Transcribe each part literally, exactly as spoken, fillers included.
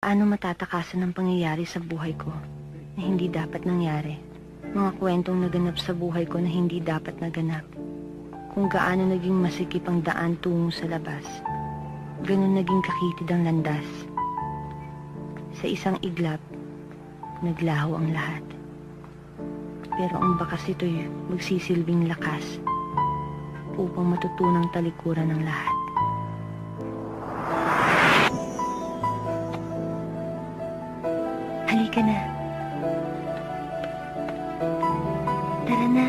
Paano matatakasan ang pangyayari sa buhay ko na hindi dapat nangyari? Mga kwentong naganap sa buhay ko na hindi dapat naganap. Kung gaano naging masikip ang daan tungo sa labas, ganun naging kakitid ang landas. Sa isang iglap, naglaho ang lahat. Pero ang bakas ito'y magsisilbing lakas upang matutunang talikuran ng lahat. Halika na. Tara na.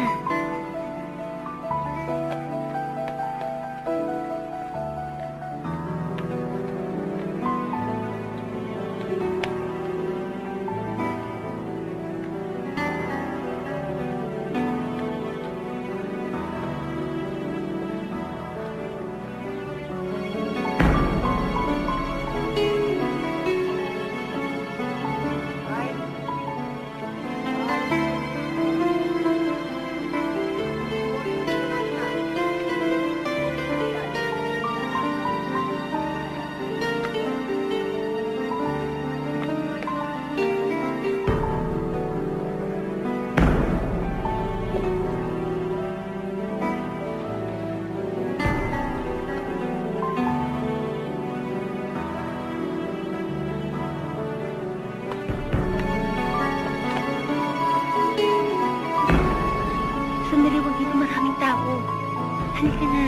Sandali, wag dito maraming tao. Halika na.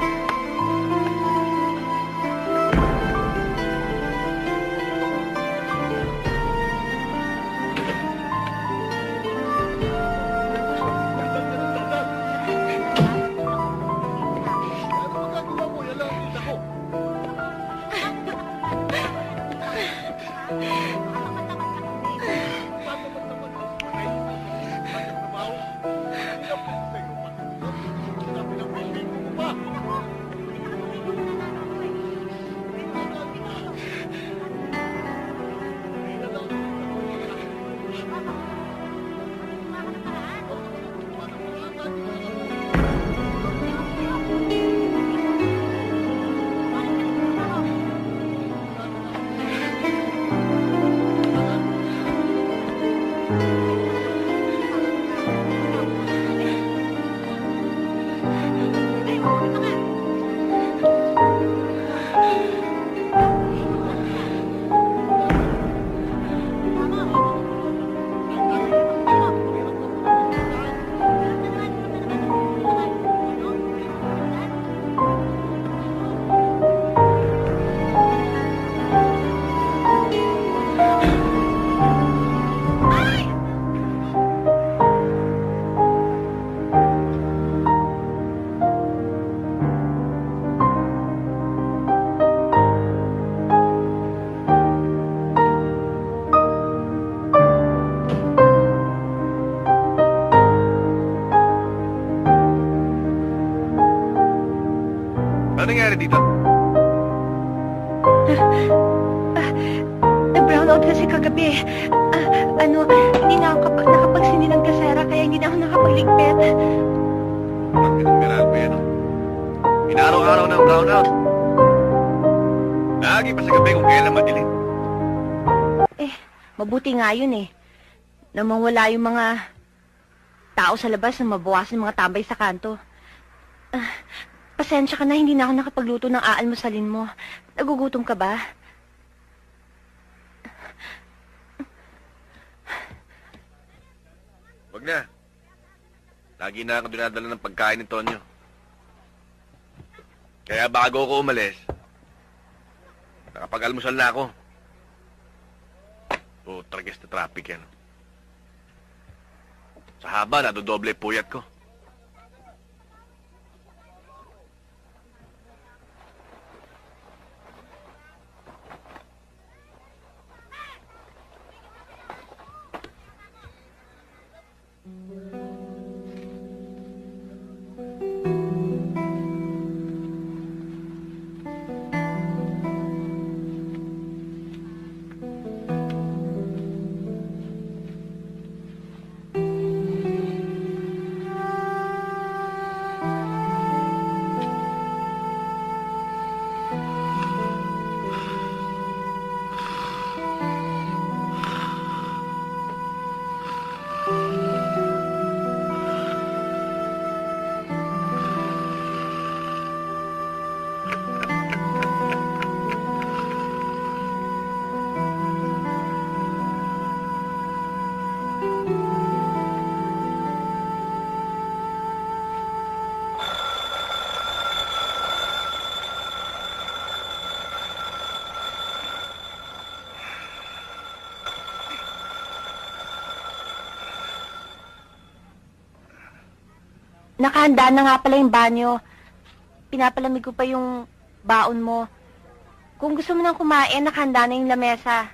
Ano nangyari dito? Ah, ah, na-brown out kasi kagabi. Ah, ano, hindi na ako kap- nakapagsindi ng kasera kaya hindi na ako nakapagligpit. Ang pinagmeral ko yan, oh. Inaraw-araw ng brownout. Lagi pa sa gabi kung kailan madilim. Eh, mabuti nga yun eh. Namang wala yung mga tao sa labas na mabawasan mga tambay sa kanto. Ah, pasensya ka na, hindi na ako nakapagluto ng aalmusalin mo. Nagugutom ka ba? Wag na. Lagi na ako dinadala ng pagkain ni Tonyo. Kaya bago ako umalis, nakapag-almusal na ako. O, tragis na traffic yan. Sa haba, nadodoble puyat ko. nakahanda na nga pala yung banyo. Pinapalamig ko pa yung baon mo. Kung gusto mo nang kumain, nakahanda na yung lamesa.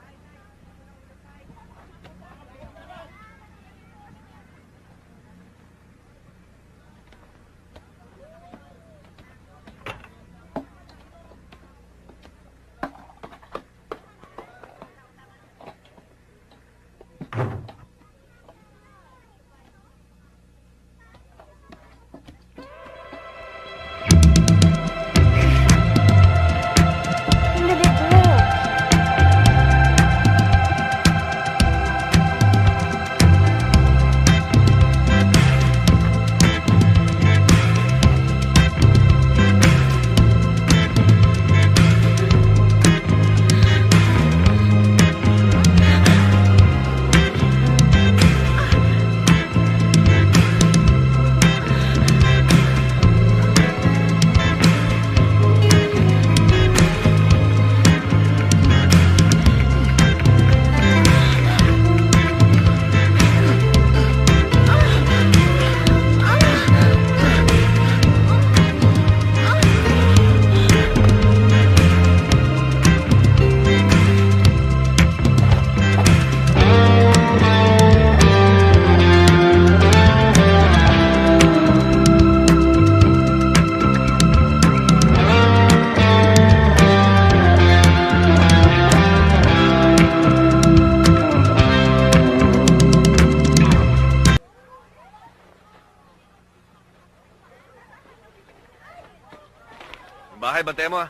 Bahay, bantay mo ah.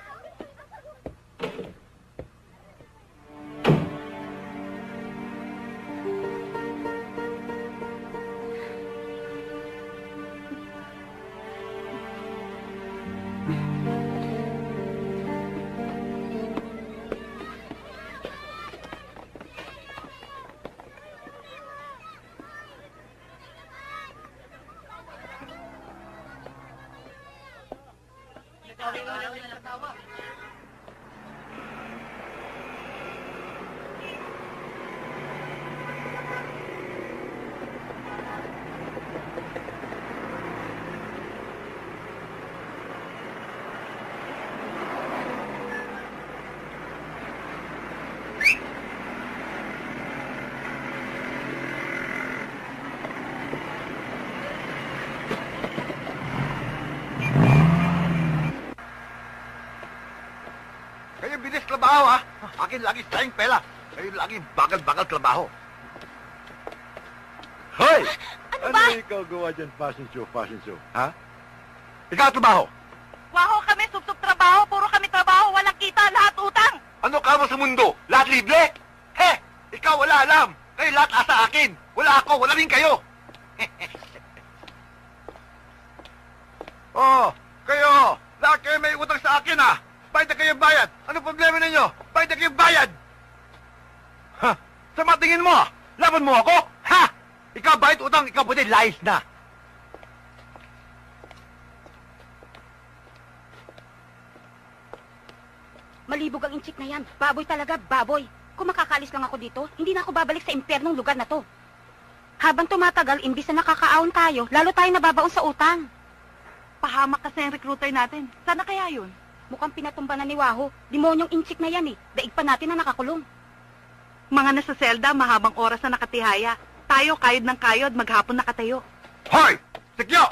Kayo bilis trabaho, ha? Akin lagi tayong pela. Kayo lagi bagal-bagal trabaho. Hoy! Ano ba? Ikaw gawa dyan, fashion show, fashion show? Ha? Ikaw trabaho. Waho kami, sup-sup trabaho, puro kami trabaho, walang kita, lahat utang. Ano ka mo sa mundo? Lahat libre? He! Ikaw wala alam. Kayo lahat asa akin. Wala ako, wala rin kayo. Oh, kayo! Lahat kayo may utang sa akin, ha? Bayad na kayo bayad. Ano problema ninyo? Bayad na kayo bayad. Ha? Sa matingin mo, laban mo ako? Ha? Ikaw bayad utang, ikaw buti layas na. Malibog ang inchik na yan. Baboy talaga, baboy. Kung makakaalis lang ako dito, hindi na ako babalik sa impyernong lugar na to. Habang tumatagal, imbis na nakakaahon tayo, lalo tayo nababaon sa utang. Pahamak kasi ang recruiter natin. Sana kaya yun? Mukhang pinatumba na ni Waho. Demonyong inchik na yan eh. Daig pa natin na nakakulong. Mga nasa selda, mahabang oras na nakatihaya. Tayo, kayod ng kayod, maghapon nakatayo. Hoy! Sikyo!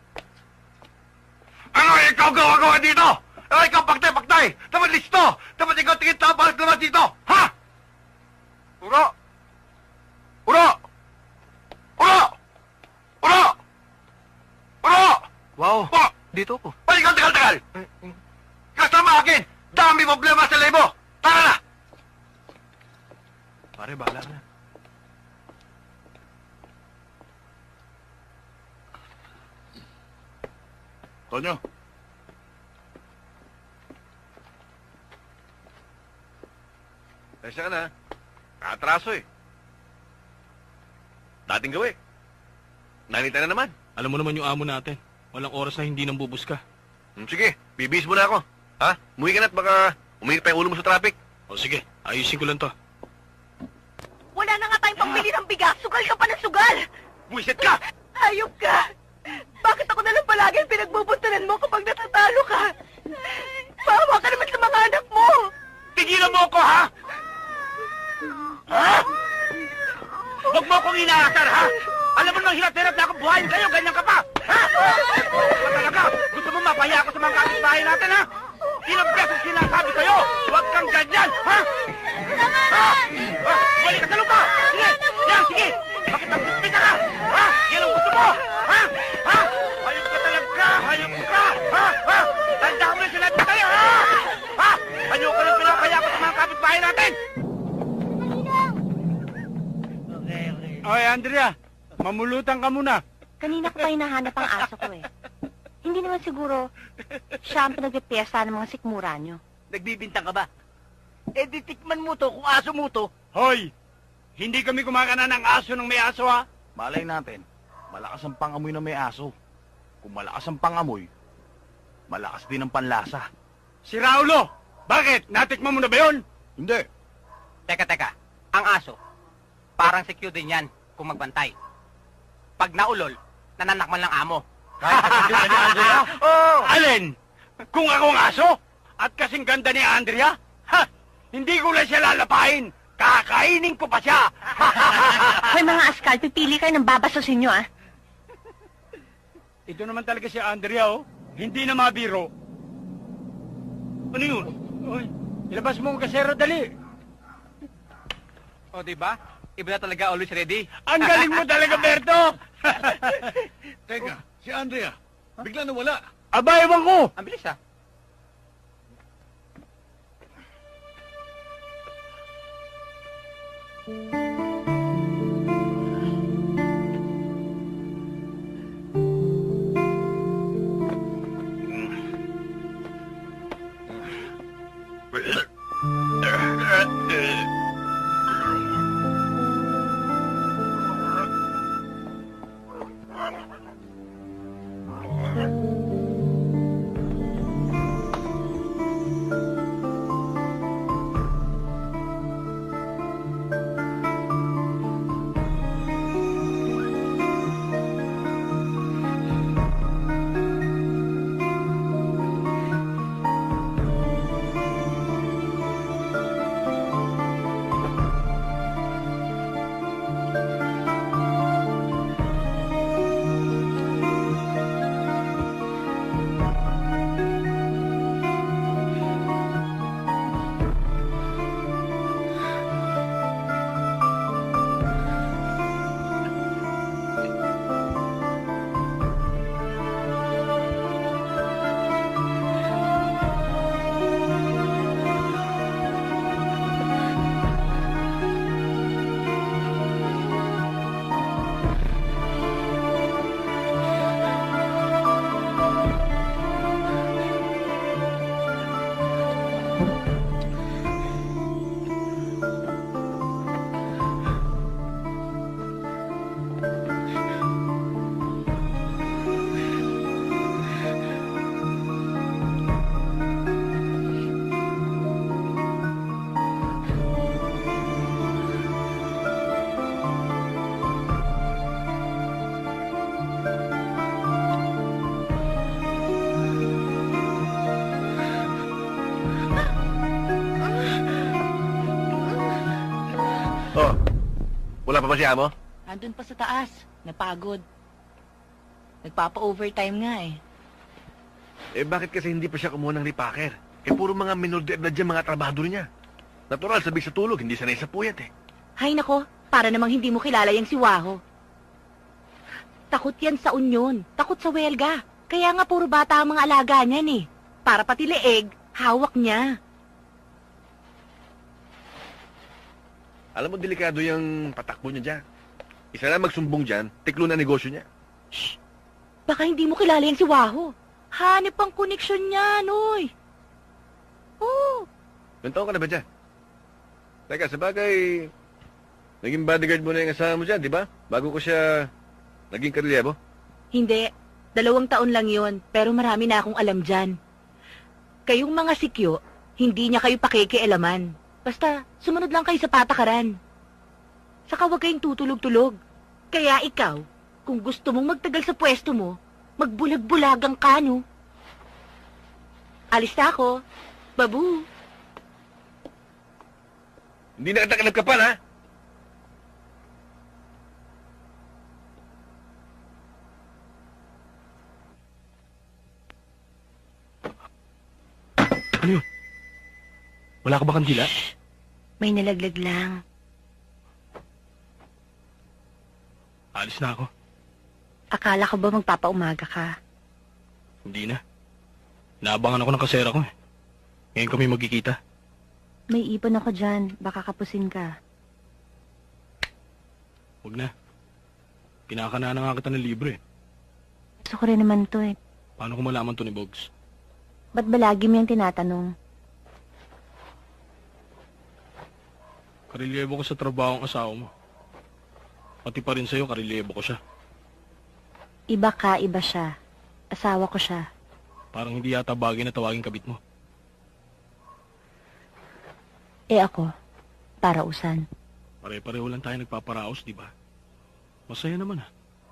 Ano ikaw gawa-gawa dito? Ano ikaw pagtay-pagtay? Dapat listo! Dapat ikaw tingin tapos naman dito! Ha? Uro! Uro! Uro! Uro! Uro! Wow, Uro! dito ko. Balik ka, tagal-tagal! Kasama akin! Dami problema sa lebo! Tara na! Pare, bahala ka na. Tonyo, Tensya ka na. Nakatraso eh. Dating gawi. Nanita na naman. Alam mo naman yung amo natin. Walang oras na hindi nang bubus ka. Hmm, sige, bibis mo na ako. Ha? Umuwi ka na at baka uminit pa yung ulo mo sa traffic. O sige, ayusin ko lang to. Wala na nga tayong pambili ng bigas. Sugal ka pa ng sugal. Buwisit ka! Hayop ka. Bakit ako nalang palagi ang pinagbubuntanan mo kapag natatalo ka? Maawa ka naman sa mga anak mo! Tigilan mo ako, ha? Ha? Huwag mo akong inaasar, ha? Alam mo naman hirap-hirap na akong buhayin kayo, ganyan ka pa! Ha? Ba talaga? Gusto mo mapaya ako sa mga kapitbahay natin, ha? Ilang beses sinasabi sa'yo, huwag kang ganyan, ha? Ha? Ha? Balik ka sa lupa! Sige! Yan, sige! Bakit nagpipita ka? Ha? Yan ang gusto mo! Ha? Ha? Hayop ka talaga! Hayop ka! Ha? Ha? Tanda mo yung sinabi sa'yo, ha? Ha? Ayoko lang pinapaya ako sa mga kapitbahay natin! Okay, okay. Okay, Andrea. Mamulutan ka muna. Kanina ko pa hinahanap ang aso ko eh. Hindi naman siguro siya ang pinagpipiesta ng mga sikmura nyo. Nagbibintang ka ba? Eh, ditikman mo to kung aso mo to. Hoy! Hindi kami kumakana ng aso ng may aso, ha? Malay natin, malakas ang pangamoy ng may aso. Kung malakas ang pangamoy, malakas din ang panlasa. Si Raulo! Bakit? Natikman mo na ba yun? Hindi. Teka, teka. Ang aso, parang secure din yan kung magbantay. Pag naulol, nananakman lang amo. Kahit kasing ni Andrea? Oh! Alin? Kung ako ang aso? At kasing ganda ni Andrea? Ha! Hindi ko lang siya lalapain. Kakainin ko pa siya. Hoy mga askal, pipili kayo ng babasosin nyo ah. Ito naman talaga si Andrea, oh. Hindi na mabiro. Ano yun? Oy, ilabas mo ang kasero, dali. O, diba? Iba na talaga always ready. Ang galing mo talaga, Berto. Teka, si Andrea, bigla nawala. Aba, ewan ko. Ang bilis, ha? Oh, wala pa ba si Amo? Andun pa sa taas. Napagod. Nagpapa-overtime nga eh. Eh bakit kasi hindi pa siya kumuha ng repacker? Eh puro mga minor de edad dyan mga trabahador niya. Natural, sabi sa tulog, hindi sanay sa puyat eh. Hay nako, para namang hindi mo kilala yung si Waho. Takot yan sa unyon. Takot sa welga. Kaya nga puro bata ang mga alaga niyan eh. Para pati leeg, hawak niya. Alam mo, delikado yung patakbo niya dyan. Isa na magsumbong dyan, tiklo na negosyo niya. Shh! Baka hindi mo kilala yung si Waho. Hanip ang koneksyon niya, Noy. Oh. Ilang taon ka na ba dyan? Teka, sa bagay, naging bodyguard mo na yung asawa mo dyan, di ba? Bago ko siya naging karelyebo. Hindi. Dalawang taon lang yon, pero marami na akong alam dyan. Kayong mga sikyo, hindi niya kayo pakikialaman. Basta, sumunod lang kayo sa patakaran. Saka huwag kayong tutulog-tulog. Kaya ikaw, kung gusto mong magtagal sa pwesto mo, Magbulag-bulagang ka, no? Alis na ako. Babu. Hindi na kita kinagkapal, ha? Ano yun? Wala ka ba kandila? May nalaglag lang. Alis na ako. Akala ko ba magpapaumaga ka? Hindi na. Naabangan ako ng kasera ko eh. Ngayon kami magkikita. May ipon ako dyan. Baka kapusin ka. Huwag na. Kinakana na nga kita ng libre. Gusto ko rin naman to eh. Paano ko malaman to ni Bogs? Ba't ba lagi mo yung tinatanong? Karelyebo ko sa trabaho ang asawa mo. Pati pa rin sa'yo, karelyebo ko siya. Iba ka, iba siya. Asawa ko siya. Parang hindi yata bagay na tawagin kabit mo. Eh ako, parausan. Pare-pareho lang tayo nagpaparaos, di ba? Masaya naman ah.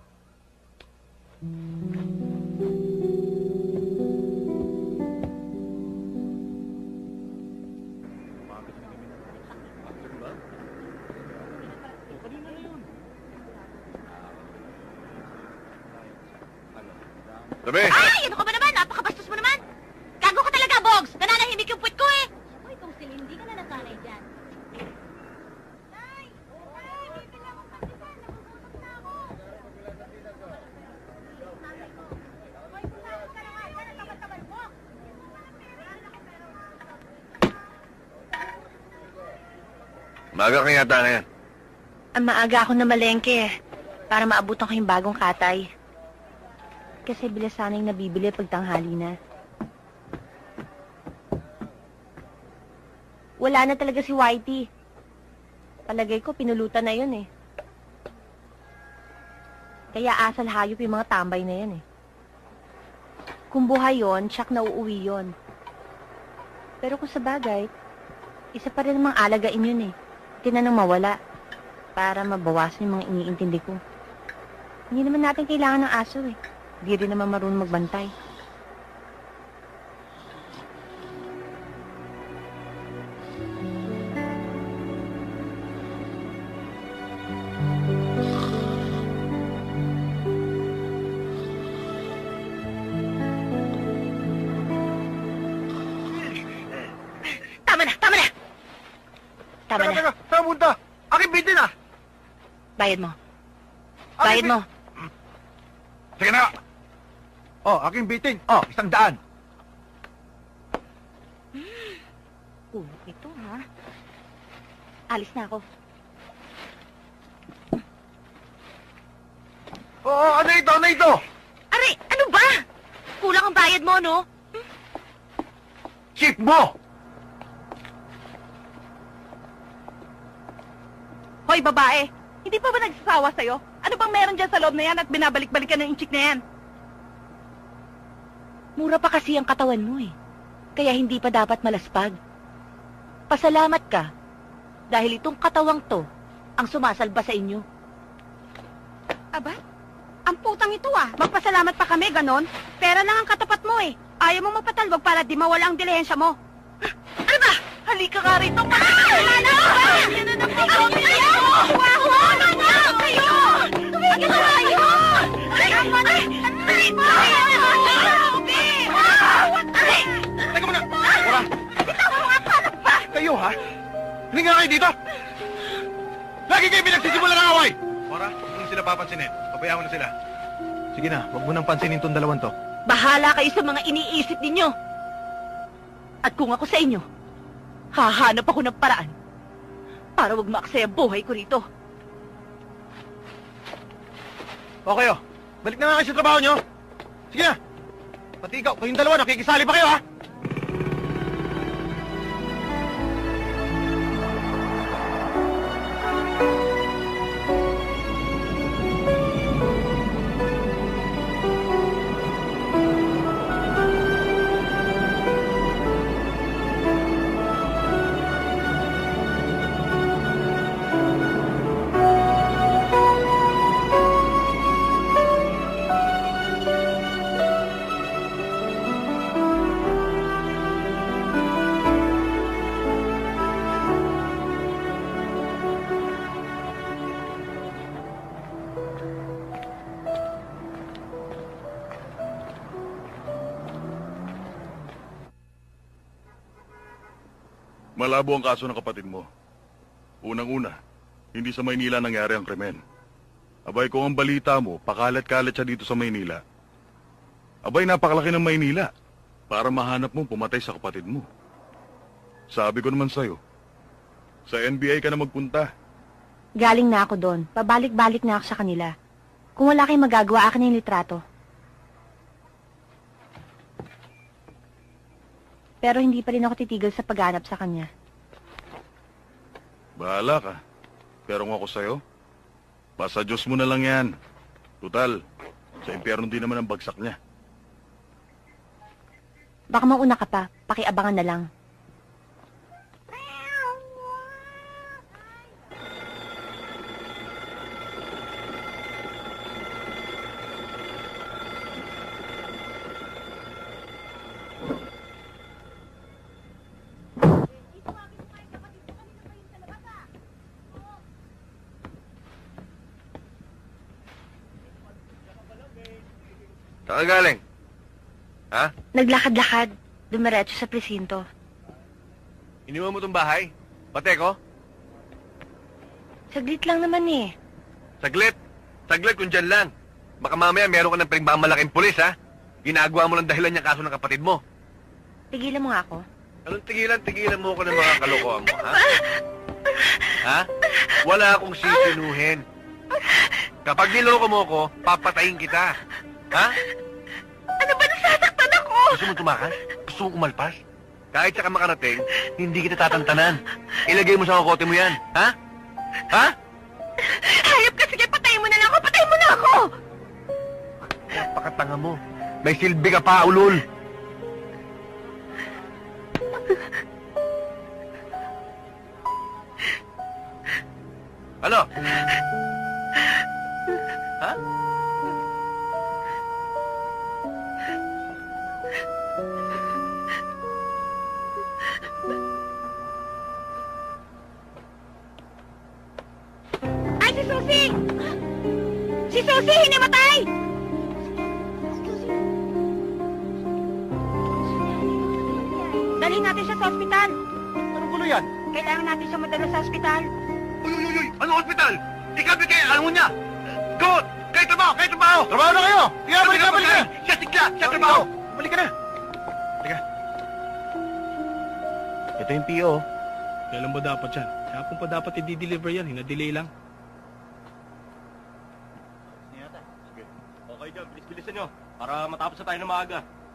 Tabi! Ay! Ano ka ba naman? Napakabastos mo naman! Gago ka talaga, Bogs! Nananahimik yung puwit ko eh! Uy, kung sila hindi ka na nasanay dyan. Maaga ka yata ngayon. Ang maaga ako na malengke eh. Para maabutan ko yung bagong katay. Kasi bilasan yung nabibili pag tanghali na. Wala na talaga si Whitey. Palagay ko, pinulutan na yun eh. Kaya asal hayop yung mga tambay na yan eh. Kung buhay yun, tsak na uuwi yun. Pero kung sa bagay, isa pa rin namang alagain yun eh. Tinanong mawala. Para mabawasan yung mga iniintindi ko. Hindi naman natin kailangan ng aso eh. Hindi rin naman marunong magbantay. Tama na! Tama na! Tama Teka, na. teka, saan punta? Aking bitin ah! Bayad mo. Aking Bayad bi- mo. Sige na! Oh, aking bitin. Oh, isang daan. Uh, ito ha. Alis na ako. Oo, ano ito? Ano ito? Aray! Ano ba? Kulang ang bayad mo, no? Chip mo! Hoy, babae! Hindi pa ba nagsasawa sa'yo? Ano bang meron dyan sa loob na yan at binabalik-balikan ng inchik na yan? Mura pa kasi ang katawan mo eh. Kaya hindi pa dapat malaspag. Pasalamat ka. Dahil itong katawang to ang sumasalba sa inyo. Aba, ang putang ito ah. Magpasalamat pa kami, ganon. Pera lang ang katapat mo eh. Ayaw mo mapatalwag para di mawala ang dilihensya mo. Ano ba? Halika nga rito. Ah! Ano ba? Yan na naman ikaw niya! Wow! Ano na? Kayo! Tumigil na kayo! Ay! Ay! Ay! Ay! Teka muna! Wala! Kayo ha? Hindi nga kayo dito! Lagi kayo pinagsisimula ng away! Ora, huwag mo sila papansinin. Pabayaan mo na sila. Sige na, huwag mo nang pansinin itong dalawan to. Bahala kayo sa mga iniisip ninyo. At kung ako sa inyo, hahanap ako ng paraan para wag maaksaya ang buhay ko rito. Okay oh, balik na nga kayo sa trabaho nyo. Sige na. Pati ikaw, kayong dalawa, nakikisali pa kayo ha? Malabo ang kaso ng kapatid mo. Unang-una, hindi sa Maynila nangyari ang krimen. Abay, kung ang balita mo, pakalat-kalat siya dito sa Maynila. Abay, napakalaki ng Maynila. Para mahanap mo, pumatay sa kapatid mo. Sabi ko naman sa'yo, sa N B I ka na magpunta. Galing na ako doon. Pabalik-balik na ako sa kanila. Kung wala kayong magagawa, akin na yung litrato. Pero hindi pa rin ako titigil sa paghanap sa kanya. Bahala ka. Pero kung ako sa'yo, basta Diyos mo na lang yan. Tutal, sa impyerno din naman ang bagsak niya. Baka mauna ka pa, pakiabangan na lang. Saan ka galing? Ha? Naglakad-lakad, dumiretso sa presinto. Iniwan mo tong bahay? Pate ko? Saglit lang naman eh. Saglit. Saglit kung dyan lang. Baka mamaya meron ka ng pinagbamalaking pulis, ha? Ginagawa mo lang dahilan yung kaso ng kapatid mo. Tigilan mo nga ako. Anong tigilan? Tigilan mo ako ng mga kalokohan mo, ha? Ha? Wala akong sisinuhin. Kapag niloko mo ako, papatayin kita. Ha? Ano ba nasasaktan ako? Gusto mo tumakas? Gusto mo umalpas? Kahit saka makarating, hindi kita tatantanan. Ilagay mo sa kokote mo yan, ha? Ha? Hayop ka, sige, patayin mo na lang ako! Patayin mo na ako! Napakatanga mo. May silbi ka pa, ulol. Ano? Ha? Ay, si Susie! Si Susie, hinimatay! Dalhin natin siya sa ospital. Anong gulo yan? Kailangan natin siya madala sa ospital. Uy, uy, uy, uy! Anong hospital? Ikaw bigay, alam mo niya! Go! Kayo trabaho, kayo trabaho! Trabaho na kayo! Siya, balik ka, balik ka! Siya, sigla! Siya, trabaho! Balik ka na! Teka. Ito yung P O. Kailan ba dapat yan? Kapon pa dapat i-deliver yan, hina-delay lang. Sige. Okay dyan, bilis-bilisan nyo. Para matapos na tayo ng maaga.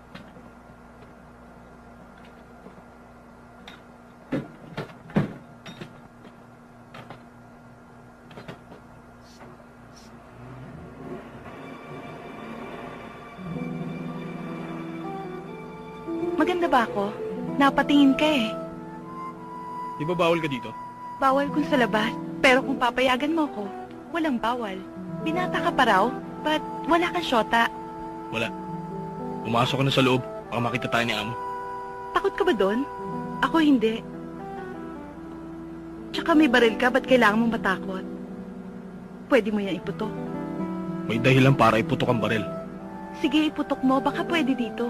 Maganda ba ako? Napatingin ka eh. Di ba bawal ka dito? Bawal kung sa labas, pero kung papayagan mo ko, walang bawal. Binata ka pa raw, but wala kang syota. Wala. Pumasok ka na sa loob, baka makita tayo ni Amo. Takot ka ba doon? Ako hindi. Tsaka may baril ka, ba't kailangan mong matakot? Pwede mo yan iputok. May dahilan para iputok ang baril. Sige, iputok mo, baka pwede dito.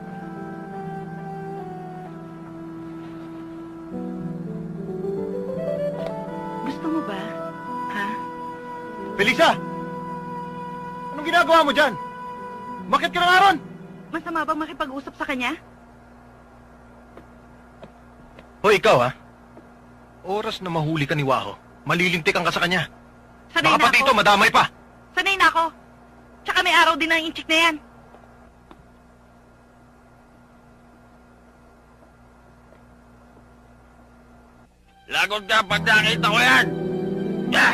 Gusto mo ba? Ha? Felisa! Anong ginagawa mo dyan? Bakit ka na ron? Masama bang makipag-usap sa kanya? Hoy, ikaw ha? Oras na mahuli ka ni Waho, malilintikan ka sa kanya. Sanay Baka na pati ako. ito, madamay pa. Sanay na ako. Tsaka may araw din ang inchik na yan. Lagot ka pag nakita ko yan! Yeah!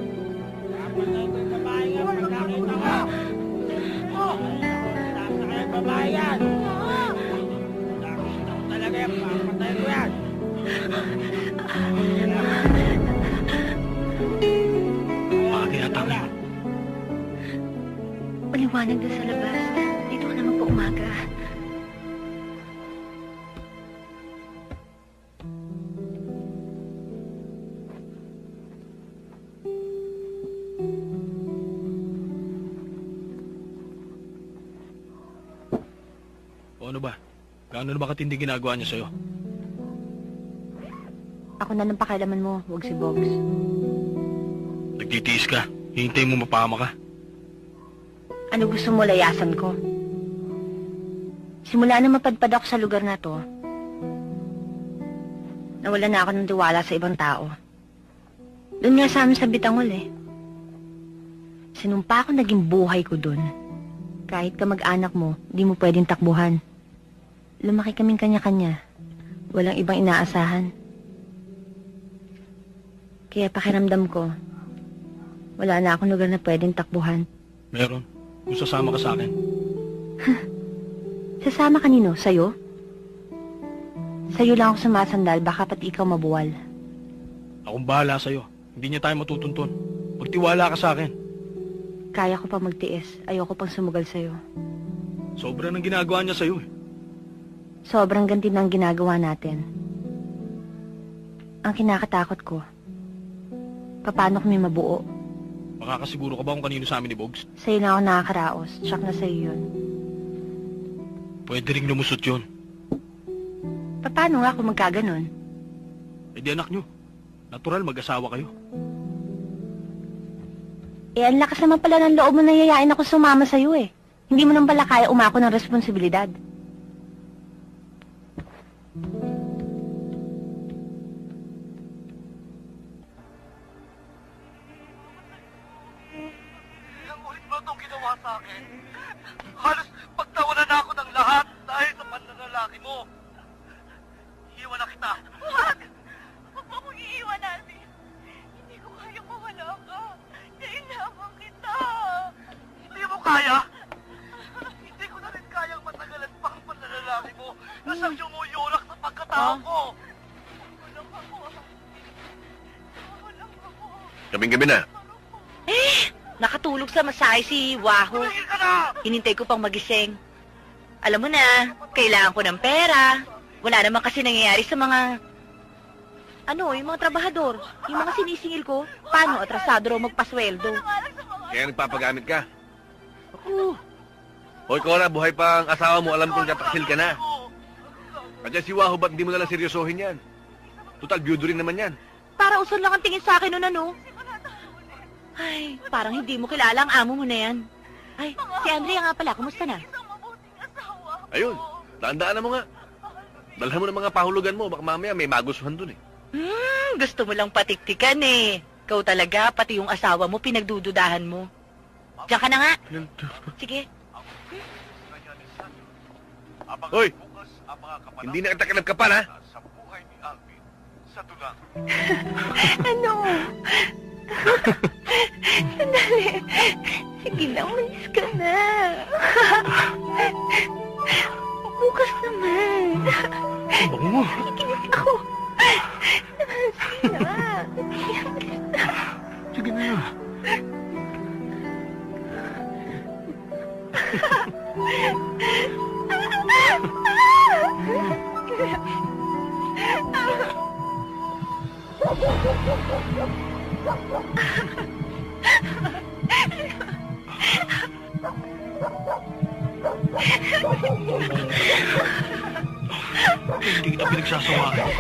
Baka tinatangin. Maliwanag na sa labas. Dito ka na magpa-umaga. O ano ba? Gaano na ba katindi ginagawa niya sa'yo? Ako na ng pakialaman mo, huwag si Bogs. Nagtitiis ka. Hihintay mo mapama ka. Ano gusto mo, layasan ko? Simula na mapadpad ako sa lugar na to, nawala na ako ng tiwala sa ibang tao. Doon nga sa amin sa Bitangol eh. Sinumpa ko naging buhay ko doon. Kahit kamag-anak mo, di mo pwedeng takbuhan. Lumaki kaming kanya-kanya. Walang ibang inaasahan. Kaya pakiramdam ko, wala na akong lugar na pwedeng takbuhan. Meron. Kung sasama ka sa akin. Sasama kanino? Sa'yo? Sa'yo lang ako sumasandal, baka pati ikaw mabuwal. Akong bahala sa'yo. Hindi niya tayo matutuntun. Magtiwala ka sa akin. Kaya ko pa magtiis. Ayoko pang sumugal sa'yo. Sobra ng ginagawa niya sa'yo eh. Sobrang ganti ng ginagawa natin. Ang kinakatakot ko, paano kami mabuo? Makakasiguro ka ba kung kanino sa amin ni Bogs? Sa'yo na ako nakakaraos. Tsak na sa'yo yun. Pwede ring lumusot yun. Paano nga kung magkaganon? Eh di anak nyo. Natural, mag-asawa kayo. Eh, ang lakas naman pala ng loob mo na yayain ako sumama sa'yo eh. Hindi mo nang pala kaya umako ng responsibilidad. Ilang ulit mo itong ginawa sa akin? Halos pagtawanan na ako ng lahat dahil sa panlalaki mo. Iwan na kita. Huwag! Huwag mo akong iiwan, Alvin. Hindi ko kaya mawala ka. Kailangan kita. Hindi mo kaya? Hindi ko na rin kayang matagalan pa ang panlalaki mo na siyang yumuyurak sa pagkatao ko. Walang ako. Walang ako. Gabing-gabi na. Eh, nakatulog sa masahe si Waho. Tumigil ka na! Hinintay ko pang magising. Alam mo na, kailangan ko ng pera. Wala naman kasi nangyayari sa mga... Ano, yung mga trabahador. Yung mga sinisingil ko. Paano, atrasado raw magpasweldo. Kaya nagpapagamit ka. Ako, Hoy, Cora, buhay pa ang asawa mo. Alam kong tataksil ka na. Kaya si Wahoo, ba't di mo nalang seryosohin yan? Total, byudo rin naman yan. para uson lang ang tingin sa akin nun, ano? Ay, parang hindi mo kilala ang amo mo na yan. Ay, si Andrea nga pala, kumusta na? Ayun, daan-daanan mo nga. Dalhan mo ng mga pahulugan mo, baka mamaya may magustuhan dun eh. Hmm, gusto mo lang patiktikan eh. Ikaw talaga, pati yung asawa mo, pinagdududahan mo. Diyan ka na nga. Sige. Hoy! Hindi na kita kinagkapal, ha? Ano? Sandali. Sige na, umalis ka na. Bukas naman. Bango. Ikinis ako. Sige na. Sige na. Hindi kita pinagsasawahan.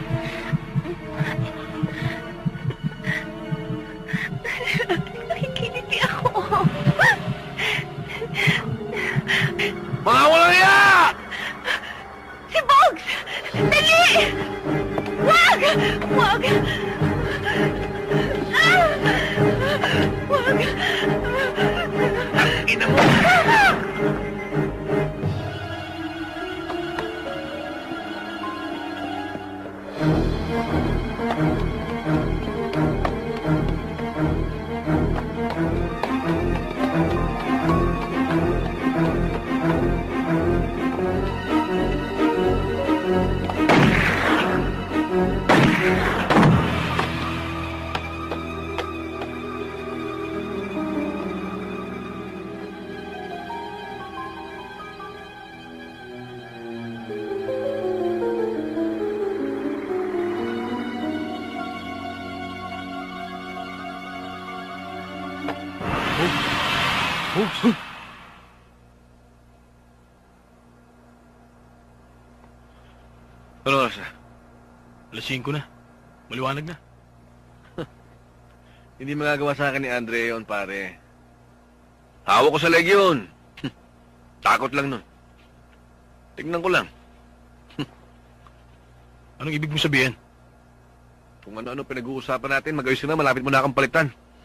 Nakikinig Oh, Ano oras na? alas singko na. Maliwanag na. Hindi magagawa sa akin ni Andre yun, pare. Hawak ko sa leg yun. Takot lang nun. Tignan ko lang. Anong ibig mong sabihin? Kung ano-ano pinag-uusapan natin, mag-ayos na, malapit mo na akong palitan.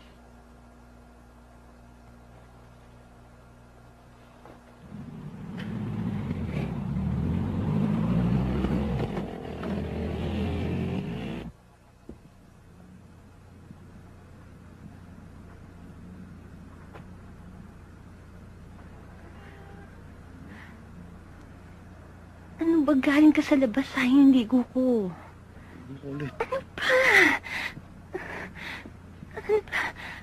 Ano ba galing ka sa labas? Sayang yung ligo ko. Ulit. Ano ba? Ano ba?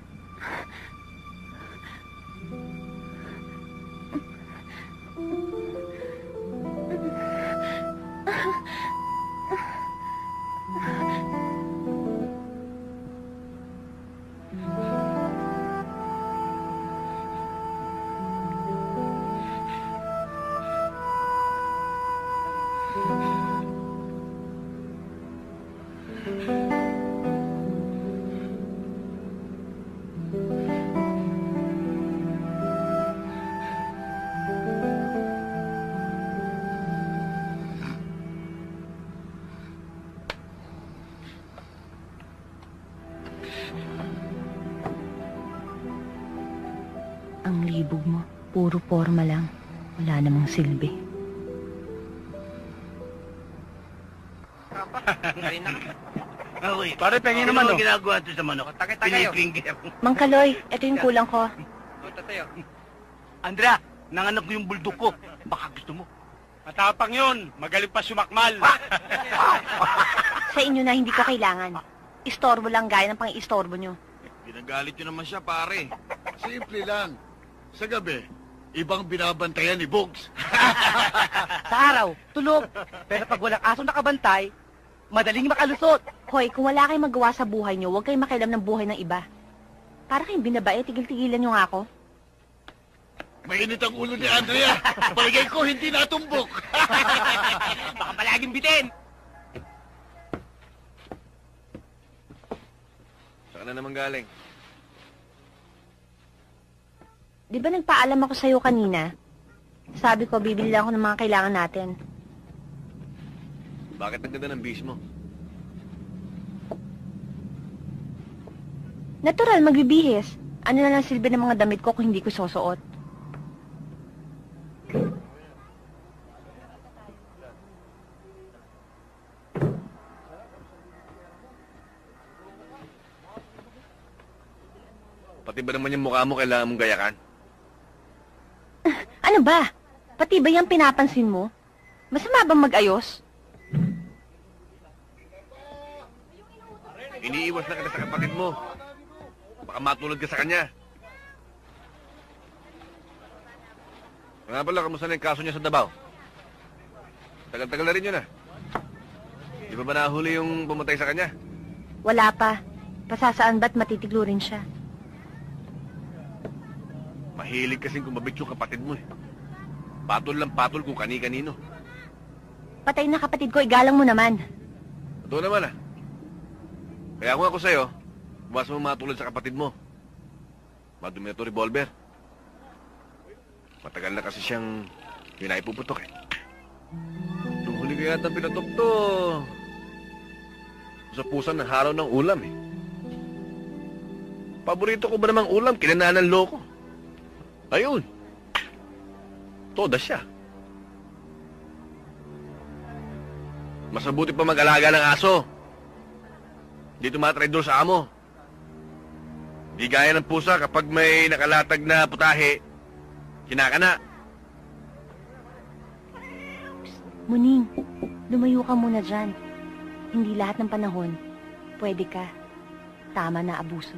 Ang libog mo, puro forma lang. Wala namang silbi. Okay. Pare, pengi naman, no? Ginagawa ito sa manok. Takit tayo. Mang Kaloy, ito yung kulang ko. Punta tayo. Andrea, nanganak ko yung buldog ko. Baka gusto mo. Matapang yun. Magaling pa sumakmal. Sa inyo na hindi ko kailangan. Istorbo lang gaya ng pang-istorbo nyo. Ginagalit nyo naman siya, pare. Simple lang. Sa gabi, ibang binabantayan ni Bugs. Sa araw, tulog. Pero pag walang aso nakabantay, madaling makalusot. Hoy, kung wala kayong magawa sa buhay nyo, huwag kayong makialam ng buhay ng iba. Para kayong binabae, tigil-tigilan nyo nga ako. Mainit ang ulo ni Andrea. Palagay ko, hindi natumbok. Baka palaging bitin. Saan na naman galing? Di ba nagpaalam ako sa'yo kanina? Sabi ko, bibili lang ako ng mga kailangan natin. Bakit ang ganda ng bis mo? Natural, magbibihis. Ano na lang silbi ng mga damit ko kung hindi ko susuot? Pati ba naman yung mukha mo kailangan mong gayakan? Ano ba? Pati ba yung pinapansin mo? Masama bang mag-ayos? Iniiwas na kita sa kapatid mo. Baka matulad ka sa kanya. Nga pala, kamusta na yung kaso niya sa Davao? Tagal-tagal na rin yun ah. Di ba ba nahuli yung pumatay sa kanya? Wala pa. Pasasaan ba't matitiglo rin siya? Mahilig kasing kumabit yung kapatid mo eh. Patol lang patol kung kani-kanino. Patay na kapatid ko, igalang mo naman. Totoo naman ah. Kaya kung ako sa'yo, buwas mo matulad sa kapatid mo. Madumi na to revolver. Matagal na kasi siyang hinaipuputok eh. Nung huli ko yata pinatok to, sa pusan ng haraw ng ulam eh. Paborito ko ba namang ulam, kinananan loko. Ayun. Toda siya. Mas mabuti pa mag-alaga ng aso. Di tumatraidor sa amo. Di gaya ng pusa kapag may nakalatag na putahe, kinakana. Muning, lumayo ka muna dyan. Hindi lahat ng panahon, pwede ka. Tama na abuso.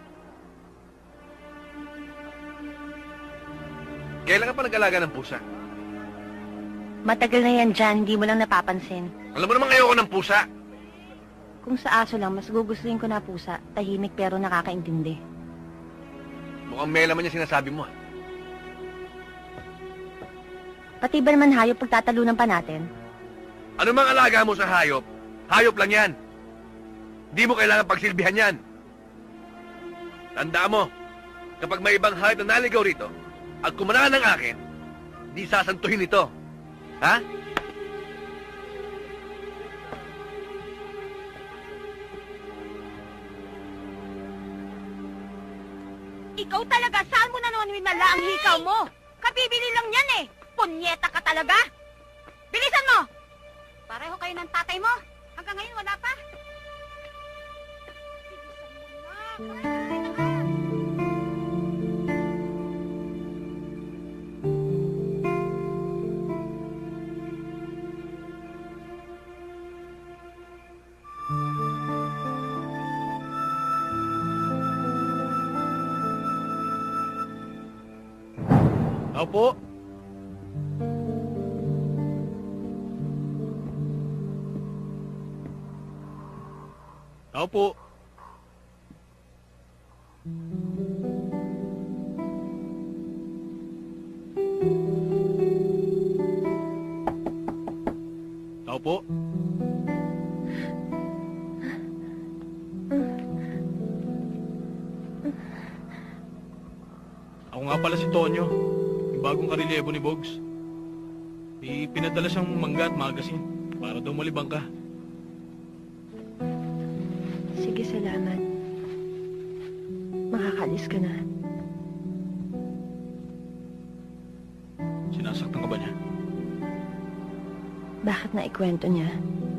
Kailan ka pa nag-alaga ng pusa? Matagal na yan dyan, hindi mo lang napapansin. Alam mo naman ayoko ng pusa. Kung sa aso lang, mas gugustuhin ko na pusa. Tahimik pero nakakaintindi. Mukhang may laman yung sinasabi mo. Pati ba naman hayop pagtatalunan pa natin? Ano mang alaga mo sa hayop, hayop lang yan. Di mo kailangan pagsilbihan yan. Tandaan mo, kapag may ibang hayop na naligaw rito, at kumanaan ng akin, di sasantuhin ito. Ha? Ikaw talaga, saan mo na naman winala ang hikaw mo? Kabibili lang yan eh. Punyeta ka talaga. Bilisan mo! Pareho kayo ng tatay mo. Hanggang ngayon wala pa. Bilisan mo na. Opo. Opo. Opo. Ako nga pala si Tonyo. Bagong karelyebo ni Bogs. Ipinadala siyang mangga at magasin para daw malibang ka. Sige, salamat. Makakalis ka na. Sinasaktan ka ba niya? Bakit na ikwento niya?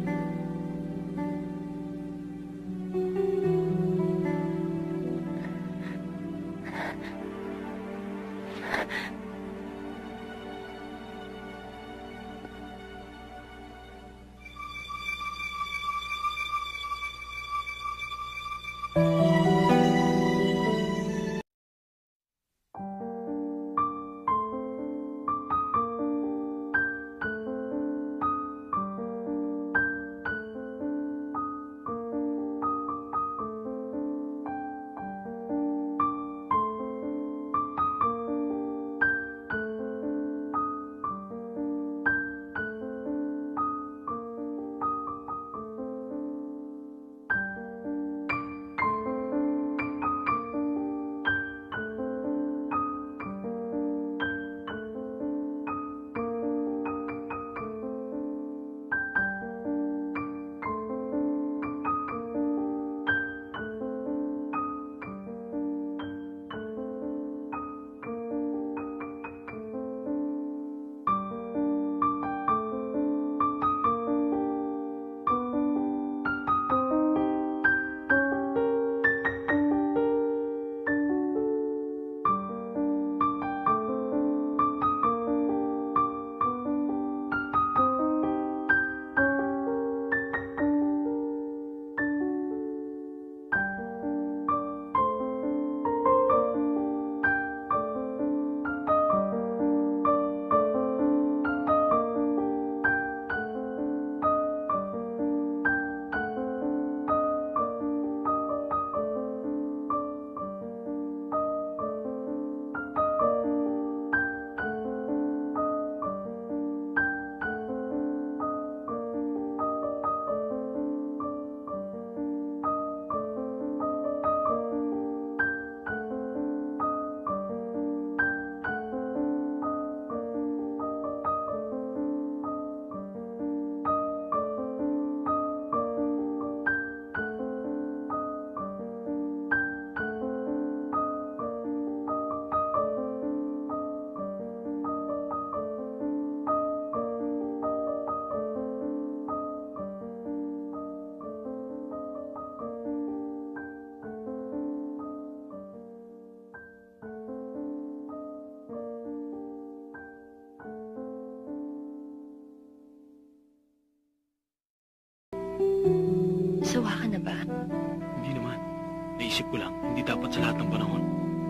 Sawa ka na ba? Hindi naman. Naisip ko lang, hindi dapat sa lahat ng panahon.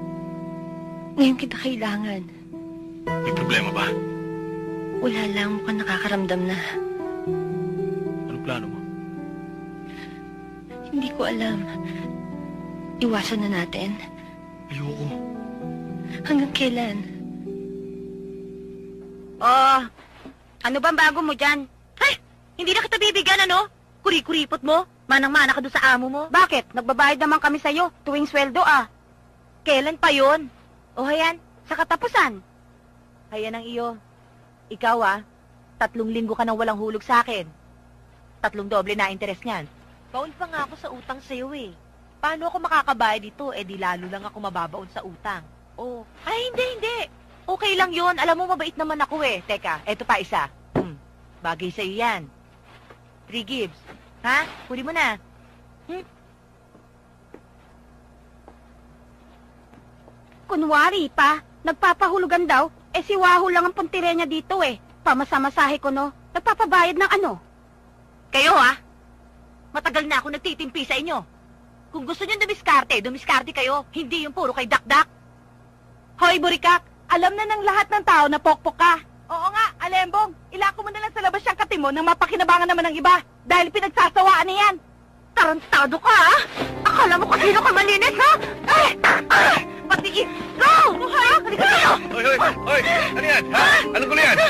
Ngayon kita kailangan. May problema ba? Wala lang, mukhang nakakaramdam na. Anong plano mo? Hindi ko alam. Iwasan na natin. Ayoko. Hanggang kailan? Oh, ano bang bago mo dyan? Ay, hindi na kita bibigyan, ano? Kuri-kuripot mo? Manang-mana ka doon sa amo mo? Bakit? Nagbabayad naman kami sa'yo tuwing sweldo ah. Kailan pa yon? O hayan, Sa katapusan. hayan ang iyo. Ikaw ah, tatlong linggo ka nang walang hulog sa akin. Tatlong doble na interes niyan. Baon pa nga ako sa utang sa'yo eh. Paano ako makakabayad dito? Eh di lalo lang ako mababaon sa utang. Oh, ay hindi, hindi. Okay lang yon. Alam mo, mabait naman ako eh. Teka, eto pa isa. Hmm, bagay sa'yo yan. Three gives. Ha? Huli mo na. Hmm? Kunwari pa, nagpapahulugan daw, eh si Wahoo lang ang puntire niya dito eh. Pamasamasahe ko no, nagpapabayad ng ano? Kayo ha? Matagal na ako nagtitimpi sa inyo. Kung gusto niyo dumiskarte, dumiskarte kayo. Hindi yung puro kay dakdak. Hoy, Burikak, alam na ng lahat ng tao na pokpok ka. Oo nga, Alembong. Ilako mo na lang sa labas siyang katimo nang mapakinabangan naman ng iba. Dahil pinagsasawaan na yan. Tarantado ka, ha? Akala mo kasino ka malinis, ha? Ay! Ay! Patigil! Go! Ha? Halika tayo! Hoy, hoy, hoy! Ano yan? Ha? Anong gulo yan?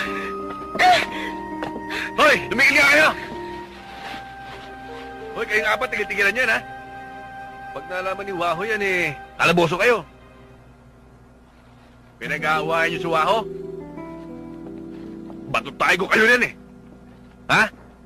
Hoy! Tumigil nga kayo! Hoy, kayong apat, tigil-tigilan yan, ha? Pag nalaman ni Wahoo yan, eh, kalaboso kayo. Pinag-aawayan niyo si Wahoo? Batot tayo ko kayo yan, eh. Ha?